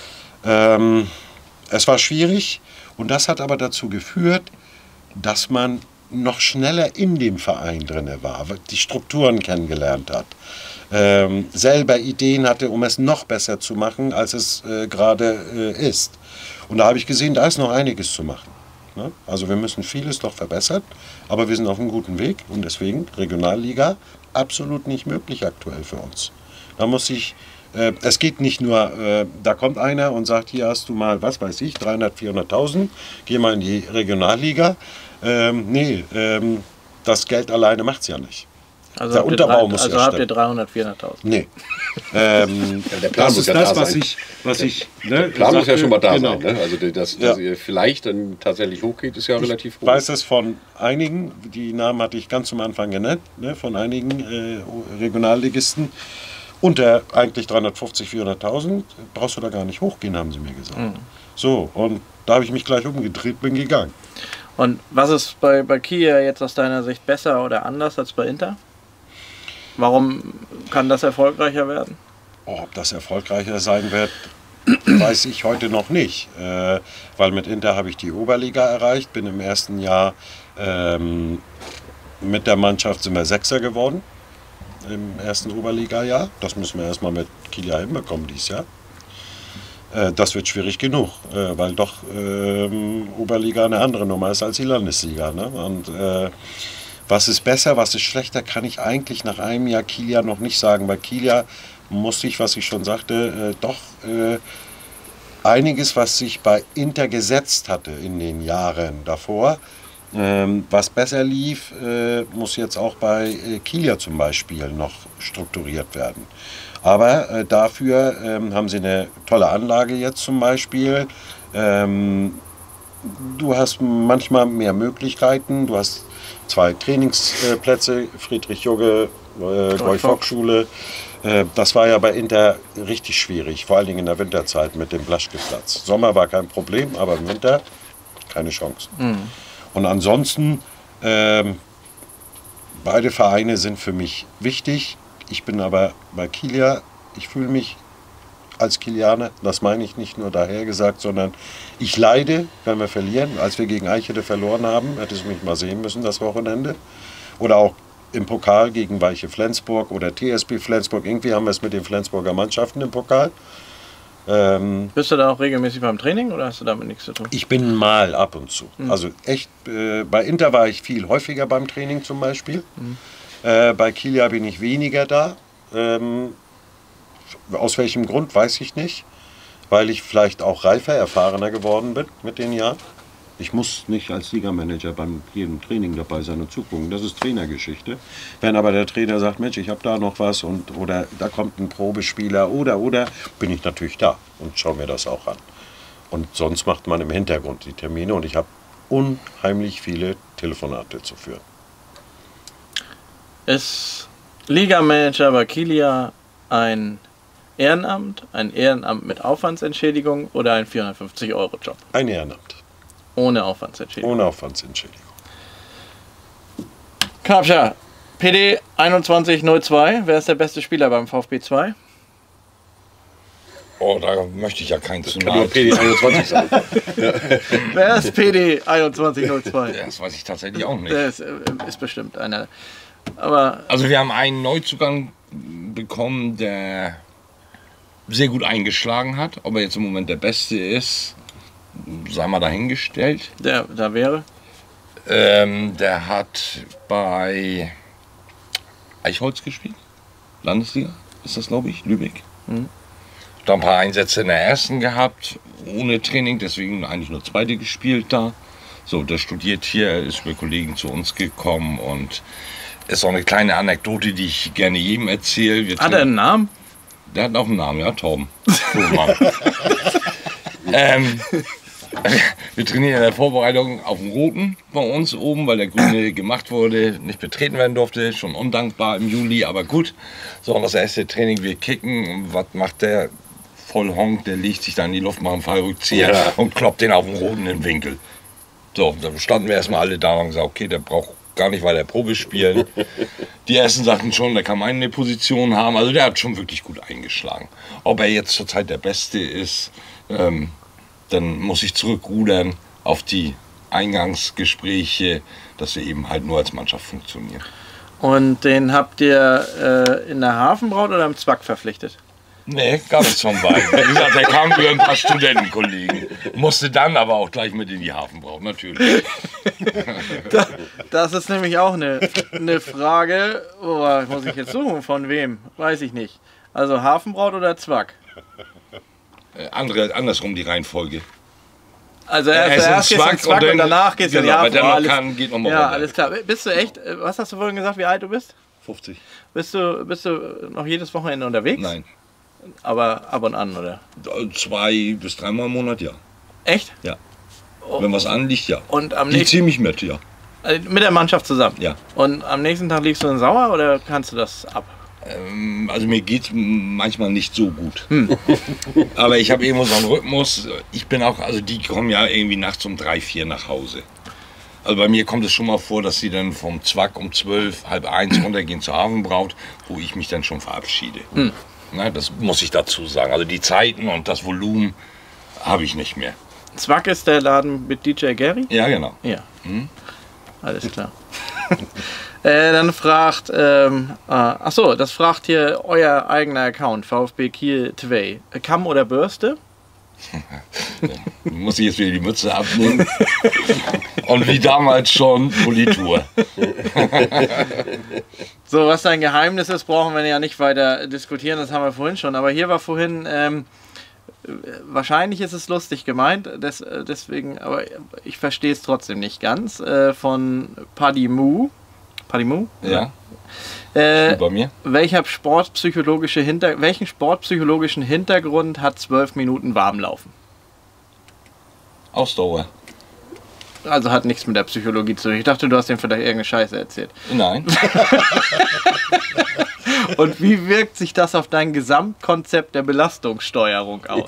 Ähm, es war schwierig und das hat aber dazu geführt, dass man noch schneller in dem Verein drin war, die Strukturen kennengelernt hat, ähm, selber Ideen hatte, um es noch besser zu machen, als es äh, gerade äh, ist. Und da habe ich gesehen, da ist noch einiges zu machen. Ne? Also wir müssen vieles noch verbessern, aber wir sind auf einem guten Weg und deswegen Regionalliga absolut nicht möglich aktuell für uns. Da muss ich, äh, es geht nicht nur, äh, da kommt einer und sagt, hier hast du mal, was weiß ich, dreihundert, vierhunderttausend, geh mal in die Regionalliga. Ähm, nee, ähm, das Geld alleine macht es ja nicht. also der habt ihr Unterbau drei- muss also ja habt ihr stimmen. dreihundert, vierhunderttausend. Nee. ähm, Ja, der Plan das muss ist ja das, da was sein. ich, was ich ne, Der Plan muss ja sagte, schon mal da genau. sein. Ne? Also dass, Ja. dass ihr vielleicht dann tatsächlich hochgeht, ist ja relativ Ich hoch. weiß es von einigen, die Namen hatte ich ganz zum Anfang genannt, ne, von einigen äh, Regionalligisten. Unter eigentlich dreihundertfünfzig, vierhunderttausend brauchst du da gar nicht hochgehen, haben sie mir gesagt. Mhm. So, und da habe ich mich gleich umgedreht, bin gegangen. Und was ist bei, bei Kia jetzt aus deiner Sicht besser oder anders als bei Inter? Warum kann das erfolgreicher werden? Oh, ob das erfolgreicher sein wird, weiß ich heute noch nicht. Äh, weil mit Inter habe ich die Oberliga erreicht, bin im ersten Jahr ähm, mit der Mannschaft sind wir Sechster geworden. Im ersten Oberliga-Jahr. Das müssen wir erstmal mit Kielia hinbekommen dieses Jahr. Äh, das wird schwierig genug, äh, weil doch ähm, Oberliga eine andere Nummer ist als die Landesliga. Ne? Und äh, was ist besser, was ist schlechter, kann ich eigentlich nach einem Jahr Kielia noch nicht sagen. Bei Kielia muss ich, was ich schon sagte, äh, doch äh, einiges, was sich bei Inter gesetzt hatte in den Jahren davor, ähm, was besser lief, äh, muss jetzt auch bei äh, Kielia zum Beispiel noch strukturiert werden. Aber äh, dafür ähm, haben sie eine tolle Anlage jetzt zum Beispiel. Ähm, du hast manchmal mehr Möglichkeiten. Du hast zwei Trainingsplätze, Friedrich-Jogge, äh, Goy-Fock-Schule. Äh, das war ja bei Inter richtig schwierig, vor allen Dingen in der Winterzeit mit dem Blaschke-Platz. Sommer war kein Problem, aber im Winter keine Chance. Mhm. Und ansonsten, ähm, beide Vereine sind für mich wichtig. Ich bin aber bei Kielia, ich fühle mich als Kilianer, das meine ich nicht nur daher gesagt, sondern ich leide, wenn wir verlieren. Als wir gegen Eichede verloren haben, hättest du mich mal sehen müssen das Wochenende. Oder auch im Pokal gegen Weiche Flensburg oder T S B Flensburg. Irgendwie haben wir es mit den Flensburger Mannschaften im Pokal. Ähm, Bist du da auch regelmäßig beim Training oder hast du damit nichts zu tun? Ich bin mal ab und zu. Mhm. Also echt, äh, bei Inter war ich viel häufiger beim Training zum Beispiel. Mhm. Äh, bei Kielia bin ich weniger da. Ähm, aus welchem Grund, weiß ich nicht. Weil ich vielleicht auch reifer, erfahrener geworden bin mit den Jahren. Ich muss nicht als Ligamanager beim jedem Training dabei sein und zugucken. Das ist Trainergeschichte. Wenn aber der Trainer sagt, Mensch, ich habe da noch was und oder da kommt ein Probespieler oder oder, bin ich natürlich da und schaue mir das auch an. Und sonst macht man im Hintergrund die Termine und ich habe unheimlich viele Telefonate zu führen. Ist Ligamanager bei Kilia ein Ehrenamt, ein Ehrenamt mit Aufwandsentschädigung oder ein vierhundertfünfzig Euro Job? Ein Ehrenamt. Ohne Aufwandsentschädigung. Ohne Aufwandsentschädigung. Kapscha, P D einundzwanzig null zwei, wer ist der beste Spieler beim VfB zwei? Oh, da möchte ich ja keinen zu Kann nahe. nur P D einundzwanzig sein. Wer ist P D einundzwanzig null zwei? Das weiß ich tatsächlich auch nicht. Der ist, äh, ist bestimmt einer. Aber Also wir haben einen Neuzugang bekommen, der sehr gut eingeschlagen hat. Ob er jetzt im Moment der Beste ist, sei mal dahingestellt. der da wäre. Ähm, der hat bei Eichholz gespielt. Landesliga ist das, glaube ich, Lübeck. Mhm. Da ein paar Einsätze in der ersten gehabt, ohne Training, deswegen eigentlich nur zweite gespielt da. So, der studiert hier, ist mit Kollegen zu uns gekommen und ist auch eine kleine Anekdote, die ich gerne jedem erzähle. Wir Hat er einen Namen? Der hat auch einen Namen, ja, Torben. Fuhrmann. ähm, wir trainieren in der Vorbereitung auf dem Roten bei uns oben, weil der Grüne gemacht wurde, nicht betreten werden durfte. Schon undankbar im Juli, aber gut. So, und das erste Training, wir kicken. Und was macht der? Voll Honk, der legt sich da in die Luft, macht einen Fallrückzieher Ja. und kloppt den auf dem Roten in den Winkel. So, dann standen wir erstmal alle da und gesagt, okay, der braucht gar nicht weiter Probe spielen. Die ersten sagten schon, der kann eine Position haben. Also der hat schon wirklich gut eingeschlagen. Ob er jetzt zurzeit der Beste ist, ähm, dann muss ich zurückrudern auf die Eingangsgespräche, dass wir eben halt nur als Mannschaft funktionieren. Und den habt ihr äh, in der Hafenbraut oder im Zwack verpflichtet? Nee, gar nichts von beiden. Wie gesagt, der kam über ein paar Studentenkollegen. Musste dann aber auch gleich mit in die Hafenbraut, natürlich. Da, das ist nämlich auch eine, eine Frage. Oh, muss ich jetzt suchen? Von wem? Weiß ich nicht. Also Hafenbraut oder Zwack? Äh, andere, andersrum die Reihenfolge. Also erst, erst erst in gehst du in Zwack Zwack und und, dann- danach gehst du in die genau, weil Hafenbraut. der noch Alles- kann, geht noch mal Ja, weiter. alles klar. Bist du echt, äh, was hast du vorhin gesagt, wie alt du bist? fünfzig. Bist du, bist du noch jedes Wochenende unterwegs? Nein, Aber ab und an, oder? zwei bis dreimal im Monat, ja. Echt? Ja. Oh. Wenn was anliegt, ja. Und am Die nächsten, ziehen mich mit, ja. äh, mit der Mannschaft zusammen? Ja. Und am nächsten Tag liegst du in Sauer oder kannst du das ab? Ähm, also mir geht es manchmal nicht so gut. Aber ich habe irgendwo so einen Rhythmus. Ich bin auch, also die kommen ja irgendwie nachts um drei, vier nach Hause. Also bei mir kommt es schon mal vor, dass sie dann vom Zwack um zwölf, halb eins runtergehen zur Hafenbraut, wo ich mich dann schon verabschiede. Na, das muss ich dazu sagen. Also die Zeiten und das Volumen habe ich nicht mehr. Zwack ist der Laden mit D J Gary? Ja, genau. Ja. Alles klar. äh, dann fragt, ähm, äh, ach so, das fragt hier euer eigener Account, VfB Kiel zwei. Kamm oder Bürste? Muss ich jetzt wieder die Mütze abnehmen. Und wie damals schon Politur. So, was dein Geheimnis ist, brauchen wir ja nicht weiter diskutieren, das haben wir vorhin schon. Aber hier war vorhin, ähm, wahrscheinlich ist es lustig gemeint, des, äh, deswegen, aber ich verstehe es trotzdem nicht ganz, äh, von Paddy Moo. Paddy Moo? Ja, Äh, bei mir. welcher sportpsychologische Hinter welchen sportpsychologischen Hintergrund hat zwölf Minuten Warmlaufen? Ausdauer. Also hat nichts mit der Psychologie zu tun. Ich dachte, du hast dem vielleicht irgendeine Scheiße erzählt. Nein. Und wie wirkt sich das auf dein Gesamtkonzept der Belastungssteuerung aus?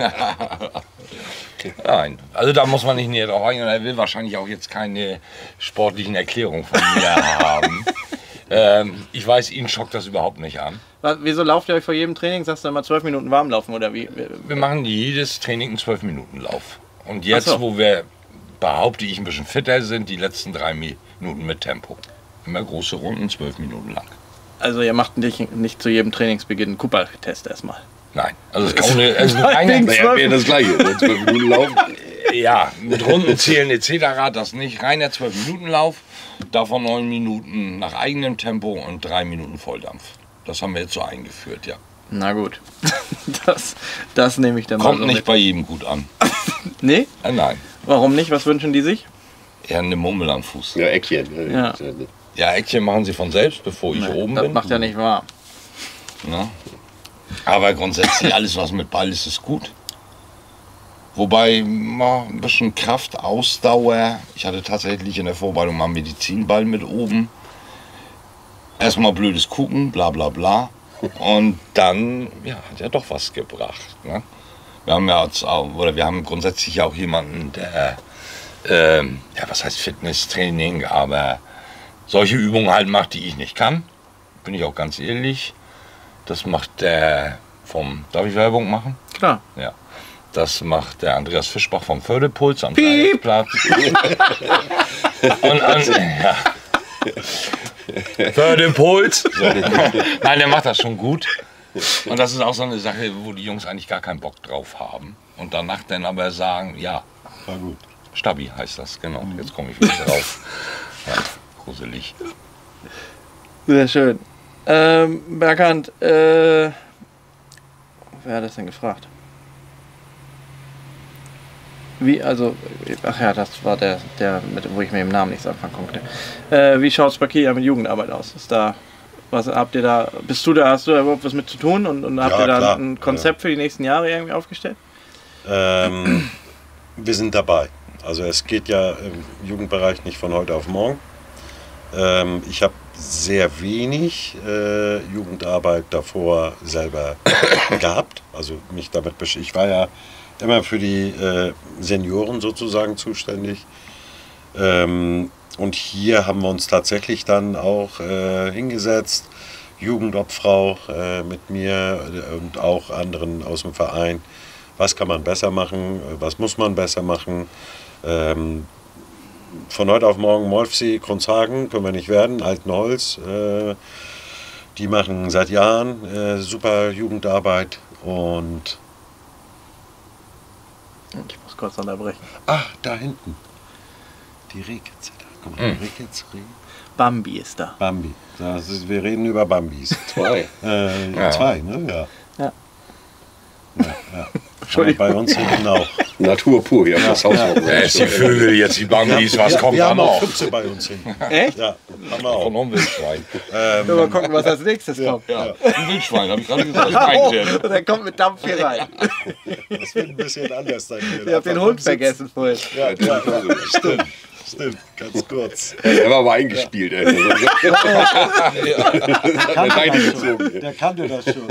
Nein, also da muss man nicht näher drauf eingehen. Er will wahrscheinlich auch jetzt keine sportlichen Erklärungen von mir haben. Ähm, ich weiß, ihn schockt das überhaupt nicht an. Was, wieso lauft ihr euch vor jedem Training? Sagst du immer zwölf Minuten Warmlaufen oder wie? Wir machen jedes Training einen zwölf Minuten Lauf. Und jetzt, Ach so. wo wir, behaupte ich, ein bisschen fitter sind, die letzten drei Minuten mit Tempo. Immer große Runden, zwölf Minuten lang. Also ihr macht nicht, nicht zu jedem Trainingsbeginn einen Cooper-Test erstmal. Nein, also es ist keine, also Wegen keine, Naja, wäre das gleiche. ne? zwölf Minuten laufen. ja, mit Runden zählen et cetera das nicht. Reiner zwölf Minuten Lauf, davon neun Minuten nach eigenem Tempo und drei Minuten Volldampf. Das haben wir jetzt so eingeführt, ja. Na gut. Das, das nehme ich dann mal Kommt so nicht mit. bei jedem gut an. Nee? Äh, nein, Warum nicht? Was wünschen die sich? eher eine Mummel am Fuß. Ja, Eckchen. Ja. Ja, Eckchen machen sie von selbst, bevor ich oben Das bin. macht ja nicht warm. Ne? Aber grundsätzlich alles, was mit Ball ist, ist gut. Wobei ma, ein bisschen Kraft, Ausdauer. Ich hatte tatsächlich in der Vorbereitung mal einen Medizinball mit oben. erstmal blödes Gucken, bla bla bla. Und dann ja, hat er doch was gebracht. Ne? Wir haben ja jetzt auch, oder wir haben grundsätzlich auch jemanden, der, ähm, ja, was heißt Fitnesstraining, aber solche Übungen halt macht, die ich nicht kann. Bin ich auch ganz ehrlich. Das macht der vom, darf ich Werbung machen? Klar. Ja. Das macht der Andreas Fischbach vom Fördepuls am Platz. Und an, ja. Fördepuls. So. Nein, der macht das schon gut. Und das ist auch so eine Sache, wo die Jungs eigentlich gar keinen Bock drauf haben. Und danach dann aber sagen, ja, War gut. Stabi heißt das, genau. Jetzt komme ich wieder drauf. Ja, gruselig. Sehr schön. Ähm, Berghand, äh, wer hat das denn gefragt? Wie, also, ach ja, das war der, der mit, wo ich mir im Namen nichts anfangen konnte. Äh, wie schaut es bei Kia mit Jugendarbeit aus? Ist da, was habt ihr da, bist du da, hast du da überhaupt was mit zu tun und, und habt Ja, ihr da klar. ein Konzept für die nächsten Jahre irgendwie aufgestellt? Ähm, wir sind dabei. Also es geht ja im Jugendbereich nicht von heute auf morgen. Ähm, ich habe sehr wenig äh, Jugendarbeit davor selber gehabt. Also mich damit besch- Ich war ja immer für die äh, Senioren sozusagen zuständig. Ähm, und hier haben wir uns tatsächlich dann auch äh, hingesetzt, Jugendobfrau äh, mit mir und auch anderen aus dem Verein. Was kann man besser machen? Was muss man besser machen? Ähm, von heute auf morgen Molfsee, Kronshagen können wir nicht werden, Altenholz. Äh, die machen seit Jahren äh, super Jugendarbeit und Ich muss kurz unterbrechen. ah, da hinten. Die Rehkitze da. Guck mal, Rehkitze, Reh. Bambi ist da. Bambi. Das ist, wir reden über Bambis. Zwei. Äh, Ja. Zwei, ne? Ja. Ja. Ja, ja. Aber bei uns hinten auch. Natur pur, wir haben das Haus noch. Wer ist die Vögel jetzt, die Bambis, was wir, kommt wir da haben auch noch? Füchse bei uns hinten. Echt? Ja, haben wir Von auch. einem Wildschwein. Ähm, Mal gucken, was als nächstes kommt. Ja, ein Wildschwein, habe ich gerade gesagt. Das Oh, meint der kommt mit Dampf hier rein. das wird ein bisschen anders sein hier. Ihr habt den Hund vergessen vorhin. Ja, ja, stimmt. Stimmt, ganz kurz. Er war aber eingespielt. Ey. Reingezogen. Der kannte das schon.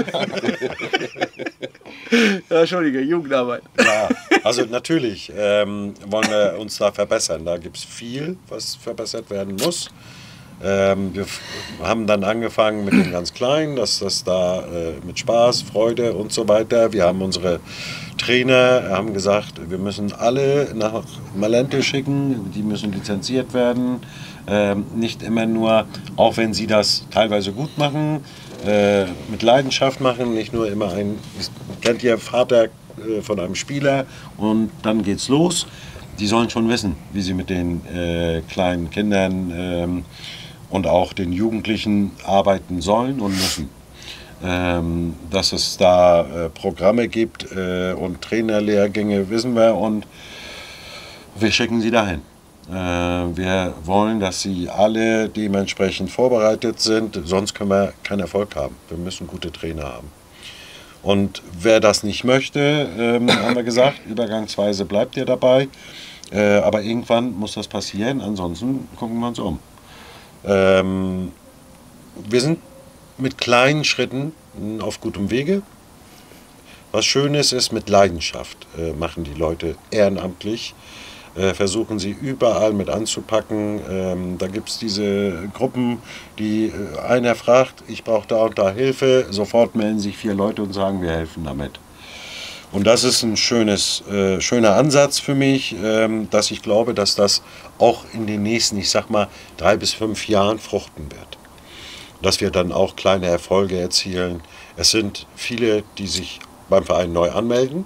Ja, Entschuldige, Jugendarbeit. Ja, also natürlich ähm, wollen wir uns da verbessern. Da gibt es viel, was verbessert werden muss. Ähm, wir f- haben dann angefangen mit den ganz Kleinen, dass das da äh, mit Spaß, Freude und so weiter. Wir haben unsere Trainer, haben gesagt, wir müssen alle nach Malente schicken, die müssen lizenziert werden. Ähm, nicht immer nur, auch wenn sie das teilweise gut machen, äh, mit Leidenschaft machen, nicht nur immer ein, kennt ihr Vater äh, von einem Spieler und dann geht's los. Die sollen schon wissen, wie sie mit den äh, kleinen Kindern ähm, und auch den Jugendlichen arbeiten sollen und müssen. Ähm, dass es da äh, Programme gibt äh, und Trainerlehrgänge, wissen wir, und wir schicken sie dahin. Äh, wir wollen, dass sie alle dementsprechend vorbereitet sind, sonst können wir keinen Erfolg haben. Wir müssen gute Trainer haben. Und wer das nicht möchte, ähm, haben wir gesagt, übergangsweise bleibt ihr dabei. Äh, aber irgendwann muss das passieren, ansonsten gucken wir uns um. Ähm, wir sind mit kleinen Schritten auf gutem Wege. Was Schönes ist, mit Leidenschaft äh, machen die Leute ehrenamtlich, äh, versuchen sie überall mit anzupacken. Ähm, da gibt es diese Gruppen, die äh, einer fragt, ich brauche da und da Hilfe, sofort melden sich vier Leute und sagen, wir helfen damit. Und das ist ein schönes, äh, schöner Ansatz für mich, ähm, dass ich glaube, dass das auch in den nächsten, ich sag mal, drei bis fünf Jahren fruchten wird. Dass wir dann auch kleine Erfolge erzielen. Es sind viele, die sich beim Verein neu anmelden.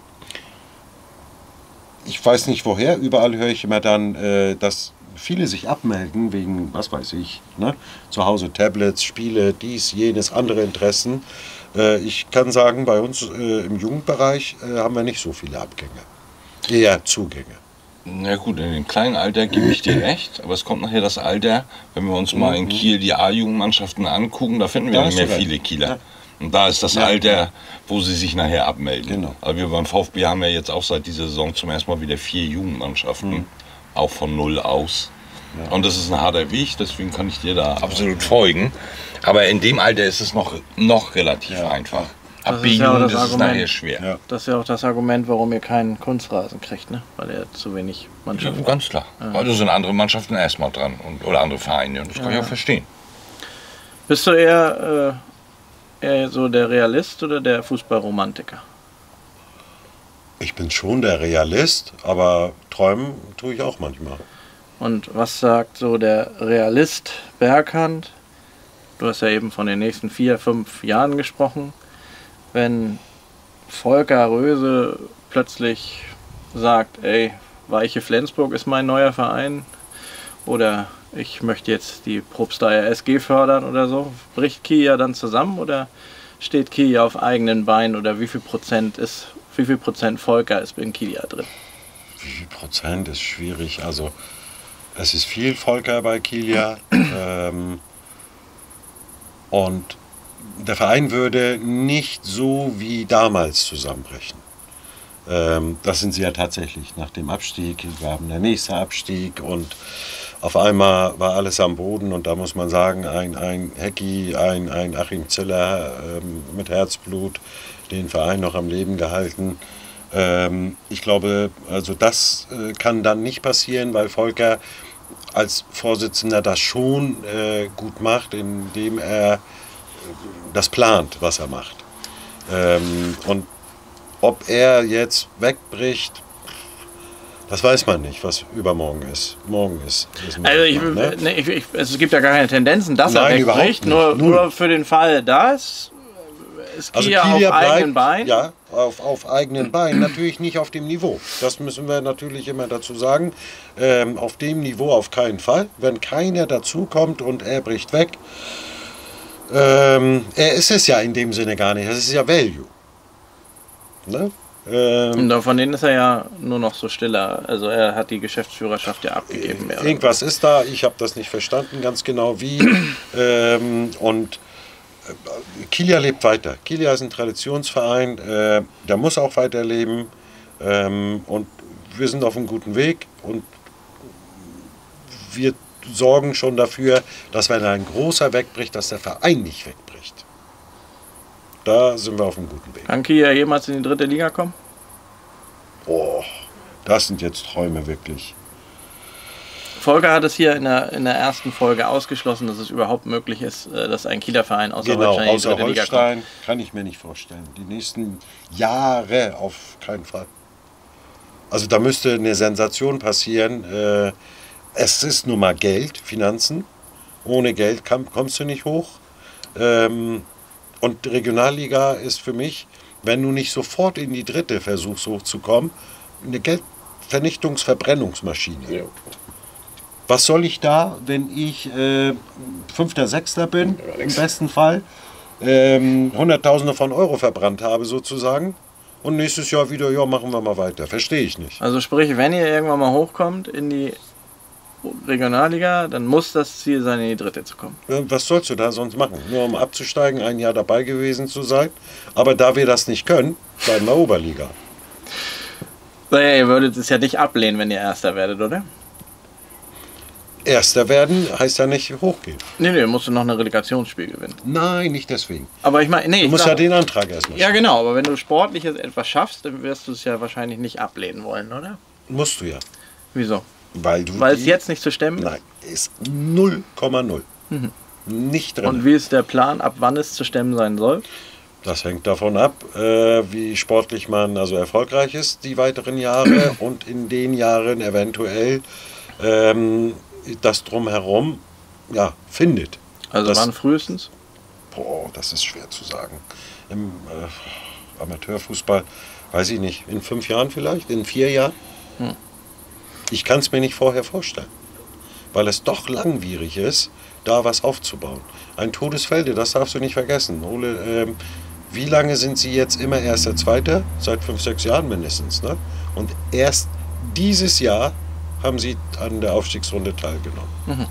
Ich weiß nicht woher, überall höre ich immer dann, äh, dass viele sich abmelden wegen, was weiß ich, ne? Zu Hause Tablets, Spiele, dies, jenes, andere Interessen. Äh, ich kann sagen, bei uns äh, im Jugendbereich äh, haben wir nicht so viele Abgänge, eher Zugänge. Na gut, in dem kleinen Alter gebe ich dir recht, aber es kommt nachher das Alter, wenn wir uns mal in Kiel die A-Jugendmannschaften angucken, da finden wir Da nicht hast mehr du recht. viele Kieler. Ja. Und da ist das Ja. Alter, wo sie sich nachher abmelden. Genau. Aber wir beim VfB haben ja jetzt auch seit dieser Saison zum ersten Mal wieder vier Jugendmannschaften, Mhm. auch von null aus. Ja. Und das ist ein harter Weg, deswegen kann ich dir da absolut folgen. Aber in dem Alter ist es noch, noch relativ Ja. einfach. Das Ab ist ja auch B-Jugend das ist es Argument. nachher schwer. Ja. Das ist ja auch das Argument, warum ihr keinen Kunstrasen kriegt, ne? Weil er zu wenig Ja, Mannschaften hat. ganz klar. Also sind andere Mannschaften erstmal dran und, oder andere Vereine. Und das kann ich auch verstehen. Bist du eher, äh, eher so der Realist oder der Fußballromantiker? Ich bin schon der Realist, aber träumen tue ich auch manchmal. Und was sagt so der Realist Berghand? Du hast ja eben von den nächsten vier, fünf Jahren gesprochen. Wenn Volker Röse plötzlich sagt, ey, Weiche Flensburg ist mein neuer Verein oder ich möchte jetzt die Probsteier S G fördern oder so, bricht Kia dann zusammen oder steht Kia auf eigenen Beinen oder wie viel Prozent ist, wie viel Prozent Volker ist in Kia drin? Wie viel Prozent ist schwierig. Also es ist viel Volker bei Kilia. ähm, und der Verein würde nicht so wie damals zusammenbrechen. Ähm, das sind sie ja tatsächlich nach dem Abstieg. Wir haben der nächste Abstieg und auf einmal war alles am Boden und da muss man sagen, ein, ein Hecki, ein, ein Achim Ziller ähm, mit Herzblut den Verein noch am Leben gehalten. Ähm, ich glaube, also das äh, kann dann nicht passieren, weil Volker als Vorsitzender das schon äh, gut macht, indem er äh, das plant, was er macht. Ähm, und ob er jetzt wegbricht, das weiß man nicht, was übermorgen ist. Morgen ist. ist Also ich, Mittwoch, ne? ne, ich, ich, es gibt ja gar keine Tendenzen, dass Nein, er überhaupt wegbricht, nicht. nur, Null. nur für den Fall, dass ist Also Kia, Kilia auf eigenen bleibt, Beinen. ja, auf, auf eigenen Beinen, natürlich nicht auf dem Niveau. Das müssen wir natürlich immer dazu sagen. Ähm, auf dem Niveau auf keinen Fall. Wenn keiner dazukommt und er bricht weg, ähm, er ist es ja in dem Sinne gar nicht. Das ist ja Value. Ne? Ähm, Und von denen ist er ja nur noch so stiller. Also er hat die Geschäftsführerschaft ja abgegeben. mehr oder Irgendwas ist da, ich habe das nicht verstanden, ganz genau wie. ähm, und äh, Kilia lebt weiter. Kilia ist ein Traditionsverein, äh, der muss auch weiterleben. Ähm, und wir sind auf einem guten Weg und wir sorgen schon dafür, dass wenn ein großer wegbricht, dass der Verein nicht wegbricht. Da sind wir auf einem guten Weg. Kann Kia jemals in die dritte Liga kommen? Oh, das sind jetzt Träume wirklich. Volker hat es hier in der, in der ersten Folge ausgeschlossen, dass es überhaupt möglich ist, äh, dass ein Kieler Verein außer Genau, Holstein in die außer dritte Liga kommt. Holstein kann ich mir nicht vorstellen. Die nächsten Jahre auf keinen Fall. Also da müsste eine Sensation passieren. Äh, Es ist nun mal Geld, Finanzen. Ohne Geld kam, kommst du nicht hoch. Ähm, und Regionalliga ist für mich, wenn du nicht sofort in die dritte versuchst hochzukommen, eine Geldvernichtungs-Verbrennungsmaschine. Ja. Was soll ich da, wenn ich äh, Fünfter, Sechster bin, im besten Fall, ähm, Hunderttausende von Euro verbrannt habe sozusagen und nächstes Jahr wieder, ja, machen wir mal weiter. Verstehe ich nicht. Also sprich, wenn ihr irgendwann mal hochkommt in die Regionalliga, dann muss das Ziel sein, in die dritte zu kommen. Ja, was sollst du da sonst machen? Nur um abzusteigen, ein Jahr dabei gewesen zu sein. Aber da wir das nicht können, bleiben wir Oberliga. Naja, ihr würdet es ja nicht ablehnen, wenn ihr Erster werdet, oder? Erster werden heißt ja nicht hochgehen. Nee, nee, musst du noch ein Relegationsspiel gewinnen. Nein, nicht deswegen. Aber ich meine, nee, Du ich musst sag, ja den Antrag erstmal ja stellen. genau, aber wenn du sportlich jetzt etwas schaffst, dann wirst du es ja wahrscheinlich nicht ablehnen wollen, oder? Musst du ja. Wieso? Weil du Weil es die- jetzt nicht zu stemmen ist? Nein, ist null Komma null. Nicht drin. Und wie ist der Plan, ab wann es zu stemmen sein soll? Das hängt davon ab, äh, wie sportlich man also erfolgreich ist die weiteren Jahre und in den Jahren eventuell ähm, das drumherum ja, findet. Also das, wann frühestens? Boah, das ist schwer zu sagen. Im äh, Amateurfußball, weiß ich nicht, in fünf Jahren vielleicht, in vier Jahren? Hm. Ich kann es mir nicht vorher vorstellen, weil es doch langwierig ist, da was aufzubauen. Ein Todesfelde, das darfst du nicht vergessen. Ole, ähm, wie lange sind sie jetzt immer Erster, Zweiter? Seit fünf, sechs Jahren mindestens. Ne? Und erst dieses Jahr haben sie an der Aufstiegsrunde teilgenommen. Mhm.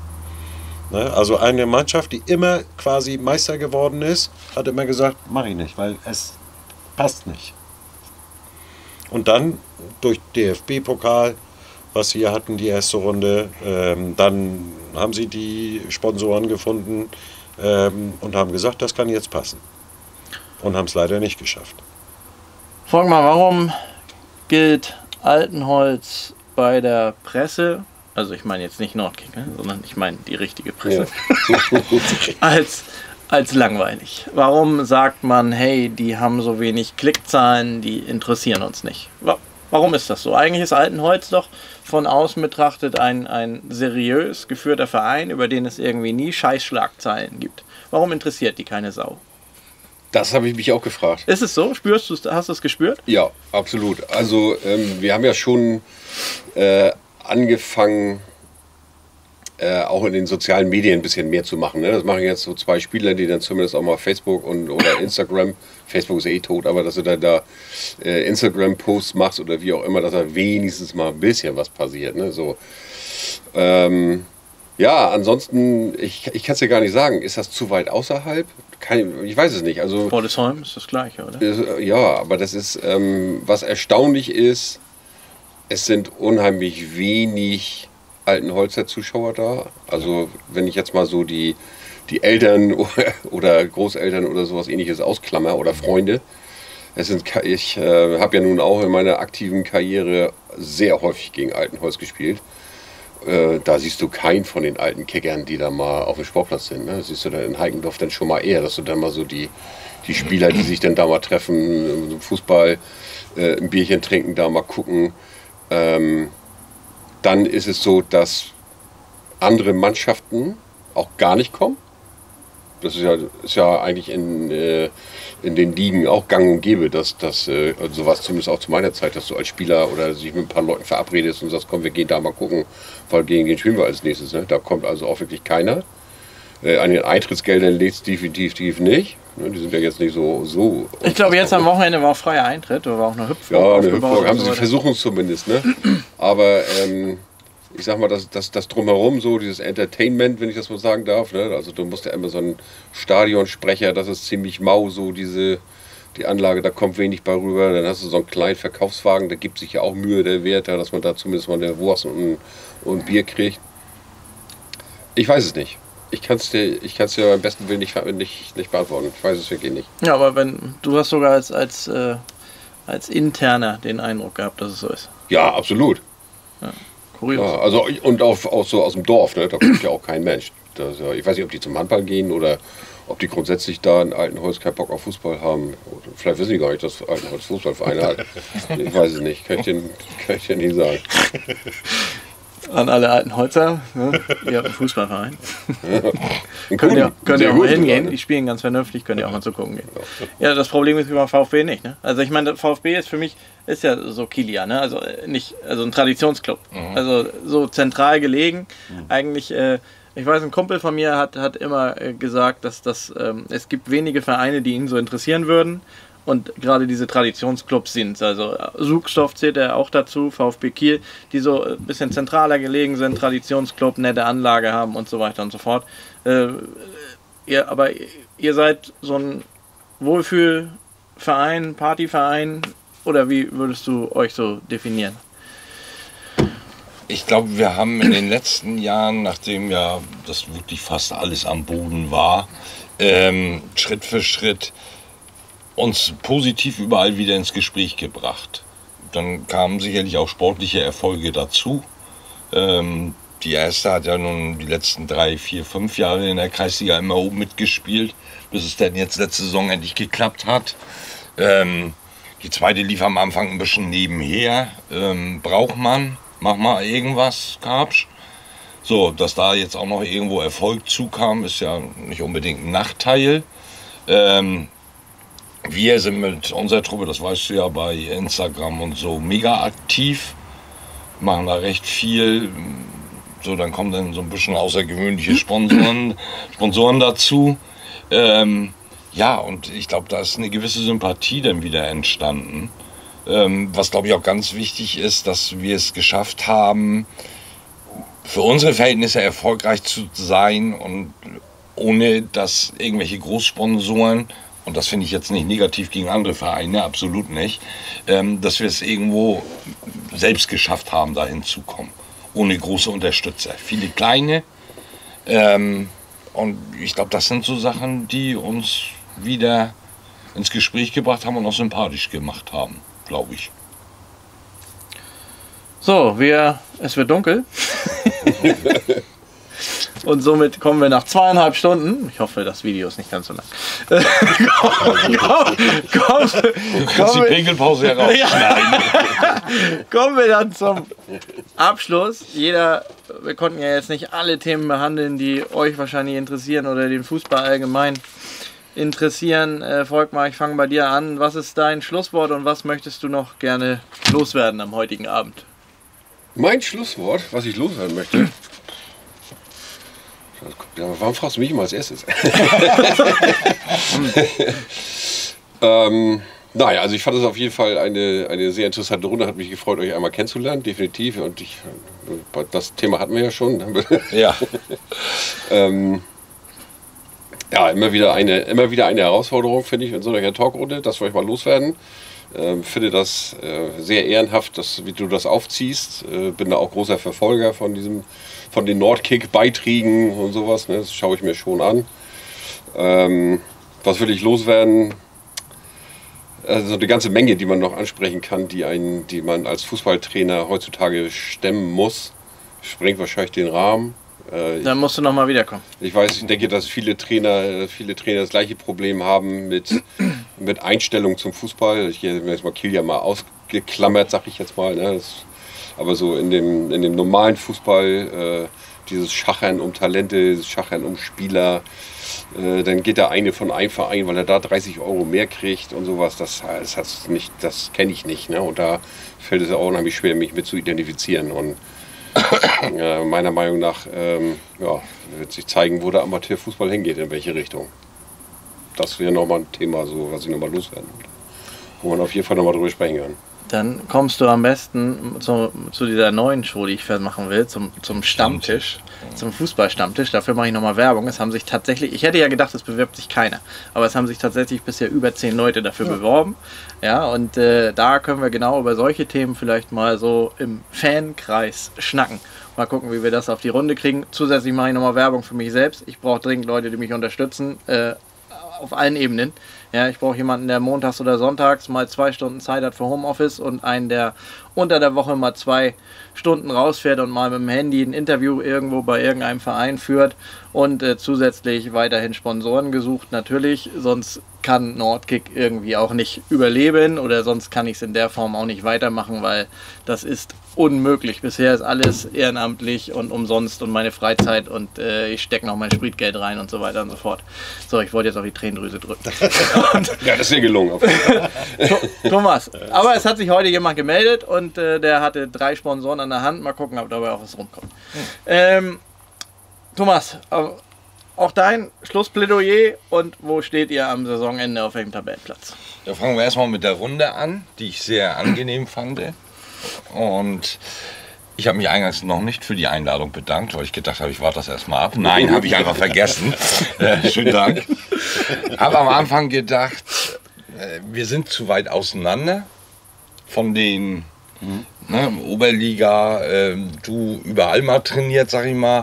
Ne? Also eine Mannschaft, die immer quasi Meister geworden ist, hat immer gesagt, mach ich nicht, weil es passt nicht. Und dann durch D F B-Pokal was sie hatten, die erste Runde. Ähm, dann haben sie die Sponsoren gefunden ähm, und haben gesagt, das kann jetzt passen. Und haben es leider nicht geschafft. Frag mal, warum gilt Altenholz bei der Presse, also ich meine jetzt nicht Nordkick, ne, sondern ich meine die richtige Presse, Ja. als, als langweilig? Warum sagt man, hey, die haben so wenig Klickzahlen, die interessieren uns nicht? Wa- Warum ist das so? Eigentlich ist Altenholz doch von außen betrachtet ein, ein seriös geführter Verein, über den es irgendwie nie Scheißschlagzeilen gibt. Warum interessiert die keine Sau? Das habe ich mich auch gefragt. Ist es so? Spürst du es? Hast du es gespürt? Ja, absolut. Also ähm, wir haben ja schon äh, angefangen, äh, auch in den sozialen Medien ein bisschen mehr zu machen. Ne? Das machen jetzt so zwei Spieler, die dann zumindest auch mal Facebook und, oder Instagram, Facebook ist eh tot, aber dass du dann da äh, Instagram-Posts machst oder wie auch immer, dass da wenigstens mal ein bisschen was passiert. Ne? So, ähm, ja, ansonsten, ich, ich kann es dir gar nicht sagen, ist das zu weit außerhalb? Kein, ich weiß es nicht. Also, Vollesholm ist das Gleiche, oder? Ist, ja, aber das ist, ähm, was erstaunlich ist, es sind unheimlich wenig Altenholzer Zuschauer da. Also wenn ich jetzt mal so die, die Eltern oder Großeltern oder sowas ähnliches ausklammer oder Freunde. Es sind, ich äh, habe ja nun auch in meiner aktiven Karriere sehr häufig gegen Altenholz gespielt. Äh, da siehst du keinen von den alten Kickern, die da mal auf dem Sportplatz sind. Ne? Das siehst du dann in Heikendorf dann schon mal eher, dass du dann mal so die, die Spieler, die sich dann da mal treffen, Fußball, äh, ein Bierchen trinken, da mal gucken. Ähm, dann ist es so, dass andere Mannschaften auch gar nicht kommen. Das ist ja, ist ja eigentlich in, äh, in den Ligen auch gang und gäbe, dass das äh, sowas zumindest auch zu meiner Zeit, dass du als Spieler oder sich mit ein paar Leuten verabredest und sagst, komm, wir gehen da mal gucken, weil gegen den spielen wir als nächstes. Ne? Da kommt also auch wirklich keiner. Äh, an den Eintrittsgeldern liegt es definitiv nicht. Ne? Die sind ja jetzt nicht so... so Ich glaube, jetzt am Wochenende war auch freier Eintritt, da war auch eine Hüpfburg Ja, eine aufgebaut Hüpfburg und haben so sie weiter. versuchen es zumindest. Ne? Aber ähm, ich sag mal, das, das, das Drumherum, so dieses Entertainment, wenn ich das mal sagen darf. Ne? Also du musst ja immer so einen Stadionsprecher, das ist ziemlich mau, so diese... Die Anlage, da kommt wenig bei rüber. Dann hast du so einen kleinen Verkaufswagen, da gibt sich ja auch Mühe der Wärter, dass man da zumindest mal eine Wurst und ein, und ein Bier kriegt. Ich weiß es nicht. Ich kann es dir, ich kann's dir beim besten Willen nicht, nicht, nicht beantworten. Ich weiß es wirklich nicht. Ja, aber wenn du hast sogar als, als, äh, als Interner den Eindruck gehabt, dass es so ist. Ja, absolut. Kurios. Ja, also und auch, auch so aus dem Dorf, ne? Da kommt ja auch kein Mensch. Das, ja, ich weiß nicht, ob die zum Handball gehen oder ob die grundsätzlich da in Altenholz keinen Bock auf Fußball haben. Oder vielleicht wissen die gar nicht, dass Altenholz Fußballvereine hat. Ich weiß es nicht, kann ich dir, kann ich dir nicht sagen. An alle alten Holzer, ne? Ihr habt einen Fußballverein. Einen Könnt ihr, guten, könnt sehr ihr auch mal guten hingehen, sogar, die spielen ganz vernünftig, könnt ihr auch mal zu gucken gehen. Ja, das Problem ist beim VfB nicht. Ne? Also ich meine, der VfB ist für mich, ist ja so Kilian, ne? Also äh, nicht, also ein Traditionsclub. Mhm. Also so zentral gelegen. Eigentlich, äh, ich weiß, ein Kumpel von mir hat, hat immer äh, gesagt, dass das, ähm, es gibt wenige Vereine, die ihn so interessieren würden. Und gerade diese Traditionsclubs sind, also Suchstoff zählt er auch dazu, VfB Kiel, die so ein bisschen zentraler gelegen sind, Traditionsclub, nette Anlage haben und so weiter und so fort. Äh, ihr, aber ihr seid so ein Wohlfühlverein, Partyverein, oder wie würdest du euch so definieren? Ich glaube, wir haben in den letzten Jahren, nachdem ja das wirklich fast alles am Boden war, ähm, Schritt für Schritt uns positiv überall wieder ins Gespräch gebracht. Dann kamen sicherlich auch sportliche Erfolge dazu. Ähm, die erste hat ja nun die letzten drei, vier, fünf Jahre in der Kreisliga immer oben mitgespielt, bis es dann jetzt letzte Saison endlich geklappt hat. Ähm, die zweite lief am Anfang ein bisschen nebenher. Ähm, braucht man, mach mal irgendwas, Karpsch. So, dass da jetzt auch noch irgendwo Erfolg zukam, ist ja nicht unbedingt ein Nachteil. Ähm, Wir sind mit unserer Truppe, das weißt du ja, bei Instagram und so mega aktiv, machen da recht viel. So, dann kommen dann so ein bisschen außergewöhnliche Sponsoren, Sponsoren dazu. Ähm, ja, und ich glaube, da ist eine gewisse Sympathie dann wieder entstanden. Ähm, was, glaube ich, auch ganz wichtig ist, dass wir es geschafft haben, für unsere Verhältnisse erfolgreich zu sein und ohne dass irgendwelche Großsponsoren und das finde ich jetzt nicht negativ gegen andere Vereine, absolut nicht, ähm, dass wir es irgendwo selbst geschafft haben, dahin zu kommen. Ohne große Unterstützer. Viele kleine. Ähm, und ich glaube, das sind so Sachen, die uns wieder ins Gespräch gebracht haben und auch sympathisch gemacht haben, glaube ich. So, wir, es wird dunkel. Und somit kommen wir nach zweieinhalb Stunden. Ich hoffe, das Video ist nicht ganz so lang. komm, komm, komm, Du kannst die Pinkelpause ja rausschneiden. Kommen wir dann zum Abschluss. Jeder, wir konnten ja jetzt nicht alle Themen behandeln, die euch wahrscheinlich interessieren oder den Fußball allgemein interessieren. Äh, Volkmar, ich fange bei dir an. Was ist dein Schlusswort und was möchtest du noch gerne loswerden am heutigen Abend? Mein Schlusswort, was ich loswerden möchte. Ja, warum fragst du mich immer als erstes? ähm, naja, also ich fand es auf jeden Fall eine, eine sehr interessante Runde. Hat mich gefreut, euch einmal kennenzulernen, definitiv. Und ich, das Thema hatten wir ja schon. Ja. ähm, ja, immer wieder eine, immer wieder eine Herausforderung, finde ich, in so einer Talkrunde, dass wir euch mal loswerden. Ähm, finde das äh, sehr ehrenhaft, dass, wie du das aufziehst. Äh, bin da auch großer Verfolger von diesem, von den Nordkick-Beiträgen und sowas. Ne? Das schaue ich mir schon an. Ähm, was will ich loswerden? Also eine ganze Menge, die man noch ansprechen kann, die, einen, die man als Fußballtrainer heutzutage stemmen muss. Sprengt wahrscheinlich den Rahmen. Äh, Dann musst du noch mal wiederkommen. Ich weiß, ich denke, dass viele Trainer, viele Trainer das gleiche Problem haben mit, mit Einstellung zum Fußball. Ich habe jetzt mal Kilian mal ausgeklammert, sag ich jetzt mal. Ne? Das, aber so in dem, in dem normalen Fußball, äh, dieses Schachern um Talente, dieses Schachern um Spieler, äh, dann geht der eine von einem Verein, weil er da dreißig Euro mehr kriegt und sowas. Das, das, das, nicht, das kenne ich nicht. Ne? Und da fällt es auch unheimlich schwer, mich mit zu identifizieren. Und Äh, meiner Meinung nach ähm, ja, wird sich zeigen, wo der Amateurfußball hingeht, in welche Richtung. Das wäre nochmal ein Thema, so, was ich nochmal loswerden würde. Wo man auf jeden Fall nochmal drüber sprechen kann. Dann kommst du am besten zu, zu dieser neuen Show, die ich machen will, zum, zum Stammtisch, zum Fußballstammtisch. Dafür mache ich nochmal Werbung. Es haben sich tatsächlich, ich hätte ja gedacht, es bewirbt sich keiner, aber es haben sich tatsächlich bisher über zehn Leute dafür ja. beworben. Ja, und äh, da können wir genau über solche Themen vielleicht mal so im Fankreis schnacken. Mal gucken, wie wir das auf die Runde kriegen. Zusätzlich mache ich nochmal Werbung für mich selbst. Ich brauche dringend Leute, die mich unterstützen, äh, auf allen Ebenen. Ja, ich brauche jemanden, der montags oder sonntags mal zwei Stunden Zeit hat für Homeoffice und einen, der unter der Woche mal zwei Stunden rausfährt und mal mit dem Handy ein Interview irgendwo bei irgendeinem Verein führt und äh, zusätzlich weiterhin Sponsoren gesucht natürlich, sonst kann Nordkick irgendwie auch nicht überleben oder sonst kann ich es in der Form auch nicht weitermachen, weil das ist unmöglich. Bisher ist alles ehrenamtlich und umsonst und meine Freizeit und äh, ich stecke noch mein Spritgeld rein und so weiter und so fort. So, ich wollte jetzt auf die Tränendrüse drücken. Ja, das ist mir gelungen. Thomas, aber es hat sich heute jemand gemeldet und äh, der hatte drei Sponsoren an der Hand. Mal gucken, ob dabei auch was rumkommt. Hm. Ähm, Thomas, auch dein Schlussplädoyer und wo steht ihr am Saisonende auf welchem Tabellenplatz? Da fangen wir erstmal mit der Runde an, die ich sehr angenehm fand. Und ich habe mich eingangs noch nicht für die Einladung bedankt, weil ich gedacht habe, ich warte das erstmal ab. Nein, habe ich einfach vergessen. Äh, schönen Dank. Habe am Anfang gedacht, äh, wir sind zu weit auseinander von den mhm. ne, Oberliga, äh, du überall mal trainiert, sag ich mal.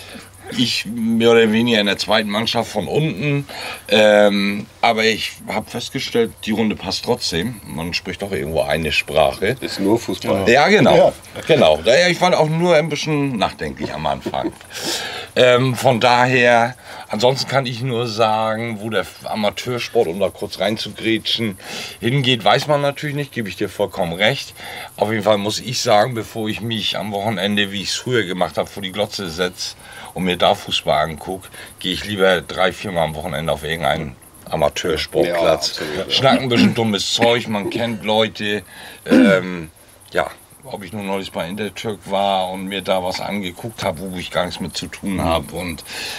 Ich mehr oder weniger in der zweiten Mannschaft von unten. Ähm, aber ich habe festgestellt, die Runde passt trotzdem. Man spricht doch irgendwo eine Sprache. Ist nur Fußball. Ja, genau. Ja. genau. Ich war auch nur ein bisschen nachdenklich am Anfang. Ähm, von daher, ansonsten kann ich nur sagen, wo der Amateursport, um da kurz reinzugrätschen, hingeht, weiß man natürlich nicht, gebe ich dir vollkommen recht. Auf jeden Fall muss ich sagen, bevor ich mich am Wochenende, wie ich es früher gemacht habe, vor die Glotze setze und mir da Fußball angucke, gehe ich lieber drei, vier Mal am Wochenende auf irgendeinen Amateursportplatz. Ja, absolut, ja. Schnacken ein bisschen dummes Zeug, man kennt Leute. Ähm, ja, ob ich nur neulich bei Intertürk war und mir da was angeguckt habe, wo ich gar nichts mit zu tun habe. Und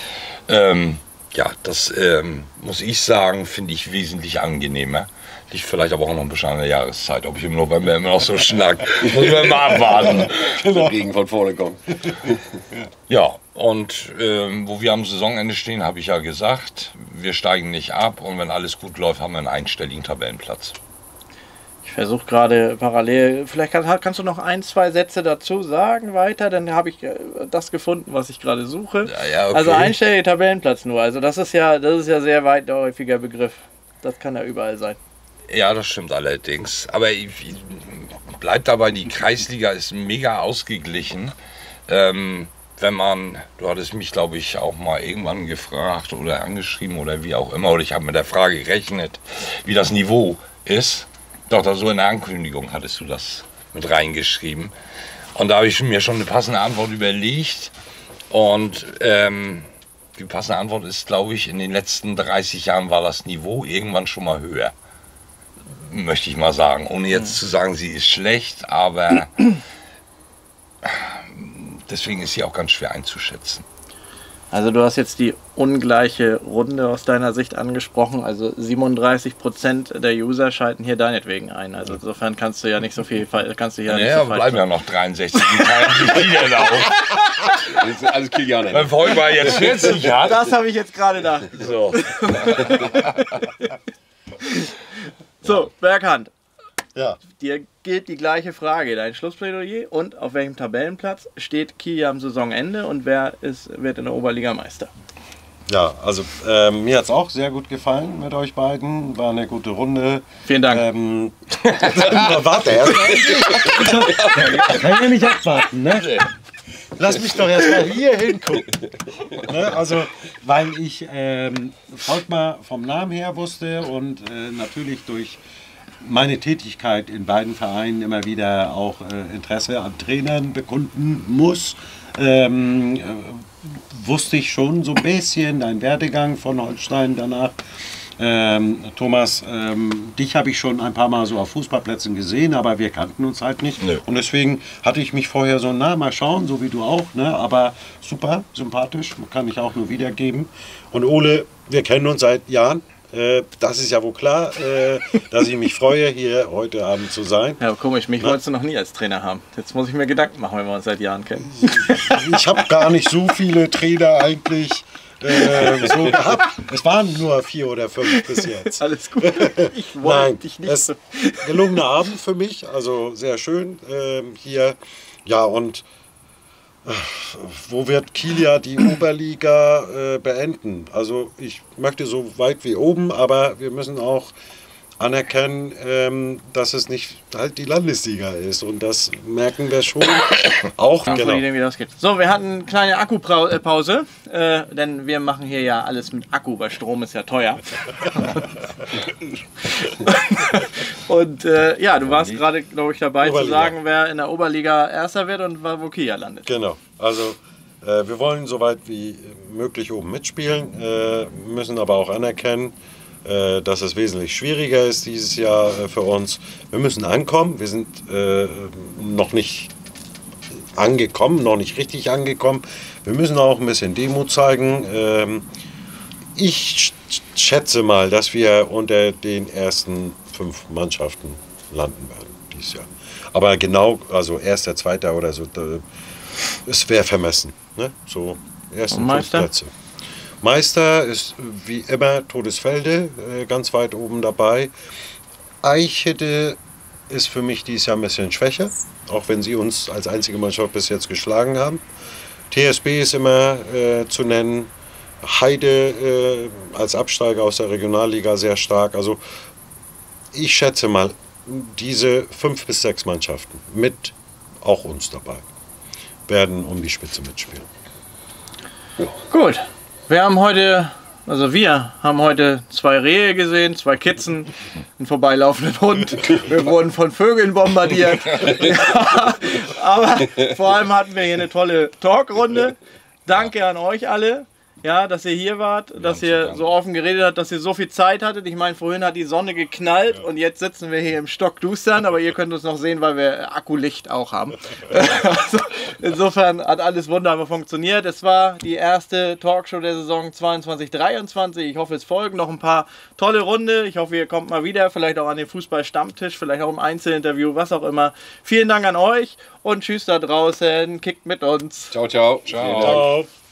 ähm, ja, das ähm, muss ich sagen, finde ich wesentlich angenehmer. Liegt vielleicht aber auch noch ein bisschen an der Jahreszeit. Ob ich im November immer noch so schnack, muss man mal abwarten. Der Regen von vorne kommt. Ja, Und ähm, wo wir am Saisonende stehen, habe ich ja gesagt, wir steigen nicht ab und wenn alles gut läuft, haben wir einen einstelligen Tabellenplatz. Ich versuche gerade parallel, vielleicht kann, kannst du noch ein, zwei Sätze dazu sagen weiter, dann habe ich das gefunden, was ich gerade suche. Ja, ja, okay. Also einstelliger Tabellenplatz nur, also das ist ja, das ist ja sehr weitläufiger Begriff. Das kann ja überall sein. Ja, das stimmt allerdings. Aber ich, ich bleibt dabei, die Kreisliga ist mega ausgeglichen. Ähm, wenn man, du hattest mich glaube ich auch mal irgendwann gefragt oder angeschrieben oder wie auch immer, oder ich habe mit der Frage gerechnet, wie das Niveau ist. Doch, da so in der Ankündigung hattest du das mit reingeschrieben. Und da habe ich mir schon eine passende Antwort überlegt. Und ähm, die passende Antwort ist, glaube ich, in den letzten dreißig Jahren war das Niveau irgendwann schon mal höher. Möchte ich mal sagen. Ohne jetzt zu sagen, sie ist schlecht, aber deswegen ist sie auch ganz schwer einzuschätzen. Also du hast jetzt die ungleiche Runde aus deiner Sicht angesprochen. Also siebenunddreißig Prozent der User schalten hier deinetwegen ein. Also insofern kannst du ja nicht so viel, kannst du hier Ja, nicht so bleiben ja noch dreiundsechzig. Die teilen sich die denn auf. Das sind alles Kilianer. Beim Volker jetzt vierzig hat. Das habe ich jetzt gerade gedacht. So. So, Berghand, Ja. dir gilt die gleiche Frage. Dein Schlussplädoyer und auf welchem Tabellenplatz steht Kiel am Saisonende und wer ist, wird in der Oberliga Meister? Ja, also äh, mir hat es auch sehr gut gefallen mit euch beiden. War eine gute Runde. Vielen Dank. Ähm, warte erst. Kann ja nicht abwarten, ne? Lass mich doch erst mal hier hingucken. Ne? Also, weil ich ähm, Volkmar vom Namen her wusste und äh, natürlich durch meine Tätigkeit in beiden Vereinen immer wieder auch äh, Interesse an Trainern bekunden muss, ähm, äh, wusste ich schon so ein bisschen deinen Werdegang von Holstein danach. Ähm, Thomas, ähm, dich habe ich schon ein paar Mal so auf Fußballplätzen gesehen, aber wir kannten uns halt nicht. Nö. Und deswegen hatte ich mich vorher so, na, mal schauen, so wie du auch, ne? Aber super, sympathisch, kann ich auch nur wiedergeben. Und Ole, wir kennen uns seit Jahren. Äh, das ist ja wohl klar, äh, dass ich mich freue, hier heute Abend zu sein. Ja, komisch, mich wolltest du noch nie als Trainer haben. Jetzt muss ich mir Gedanken machen, wenn wir uns seit Jahren kennen. Ich habe gar nicht so viele Trainer eigentlich äh, so gehabt. Es waren nur vier oder fünf bis jetzt. Alles gut. Ich wollte Nein, dich nicht es so. gelungener Abend für mich, also sehr schön ähm, hier. Ja, und äh, wo wird Kiel ja die Oberliga äh, beenden? Also ich möchte so weit wie oben, aber wir müssen auch anerkennen, ähm, dass es nicht halt die Landesliga ist. Und das merken wir schon auch. Genau. Genau. Wie das geht. So, wir hatten eine kleine Akkupause, äh, denn wir machen hier ja alles mit Akku, weil Strom ist ja teuer. Und äh, ja, du warst gerade, glaube ich, dabei Oberliga. zu sagen, wer in der Oberliga Erster wird und wo Kia landet. Genau, also äh, wir wollen so weit wie möglich oben mitspielen, äh, müssen aber auch anerkennen, äh, dass es wesentlich schwieriger ist dieses Jahr äh, für uns. Wir müssen ankommen, wir sind äh, noch nicht angekommen, noch nicht richtig angekommen. Wir müssen auch ein bisschen Demut zeigen. Ähm, ich sch- schätze mal, dass wir unter den ersten fünf Mannschaften landen werden dieses Jahr. Aber genau, also erster, zweiter oder so, da, es wäre vermessen. Ne? So, ersten Und fünf Meister? Plätze. Meister ist wie immer Todesfelde, äh, ganz weit oben dabei. Eichede ist für mich dieses Jahr ein bisschen schwächer, auch wenn sie uns als einzige Mannschaft bis jetzt geschlagen haben. T S B ist immer äh, zu nennen. Heide äh, als Absteiger aus der Regionalliga sehr stark. Also ich schätze mal, diese fünf bis sechs Mannschaften mit auch uns dabei werden um die Spitze mitspielen. Gut, wir haben heute, also wir haben heute zwei Rehe gesehen, zwei Kitzen, einen vorbeilaufenden Hund. Wir wurden von Vögeln bombardiert. Ja, aber vor allem hatten wir hier eine tolle Talkrunde. Danke an euch alle. Ja, dass ihr hier wart, dass ihr so offen geredet habt, dass ihr so viel Zeit hattet. Ich meine, vorhin hat die Sonne geknallt und jetzt sitzen wir hier im Stockdustern, aber ihr könnt uns noch sehen, weil wir Akkulicht auch haben. Also, insofern hat alles wunderbar funktioniert. Es war die erste Talkshow der Saison zweiundzwanzig dreiundzwanzig. Ich hoffe, es folgen noch ein paar tolle Runde. Ich hoffe, ihr kommt mal wieder, vielleicht auch an den Fußball-Stammtisch, vielleicht auch im Einzelinterview, was auch immer. Vielen Dank an euch und tschüss da draußen. Kickt mit uns. Ciao, ciao. Ciao. Ciao.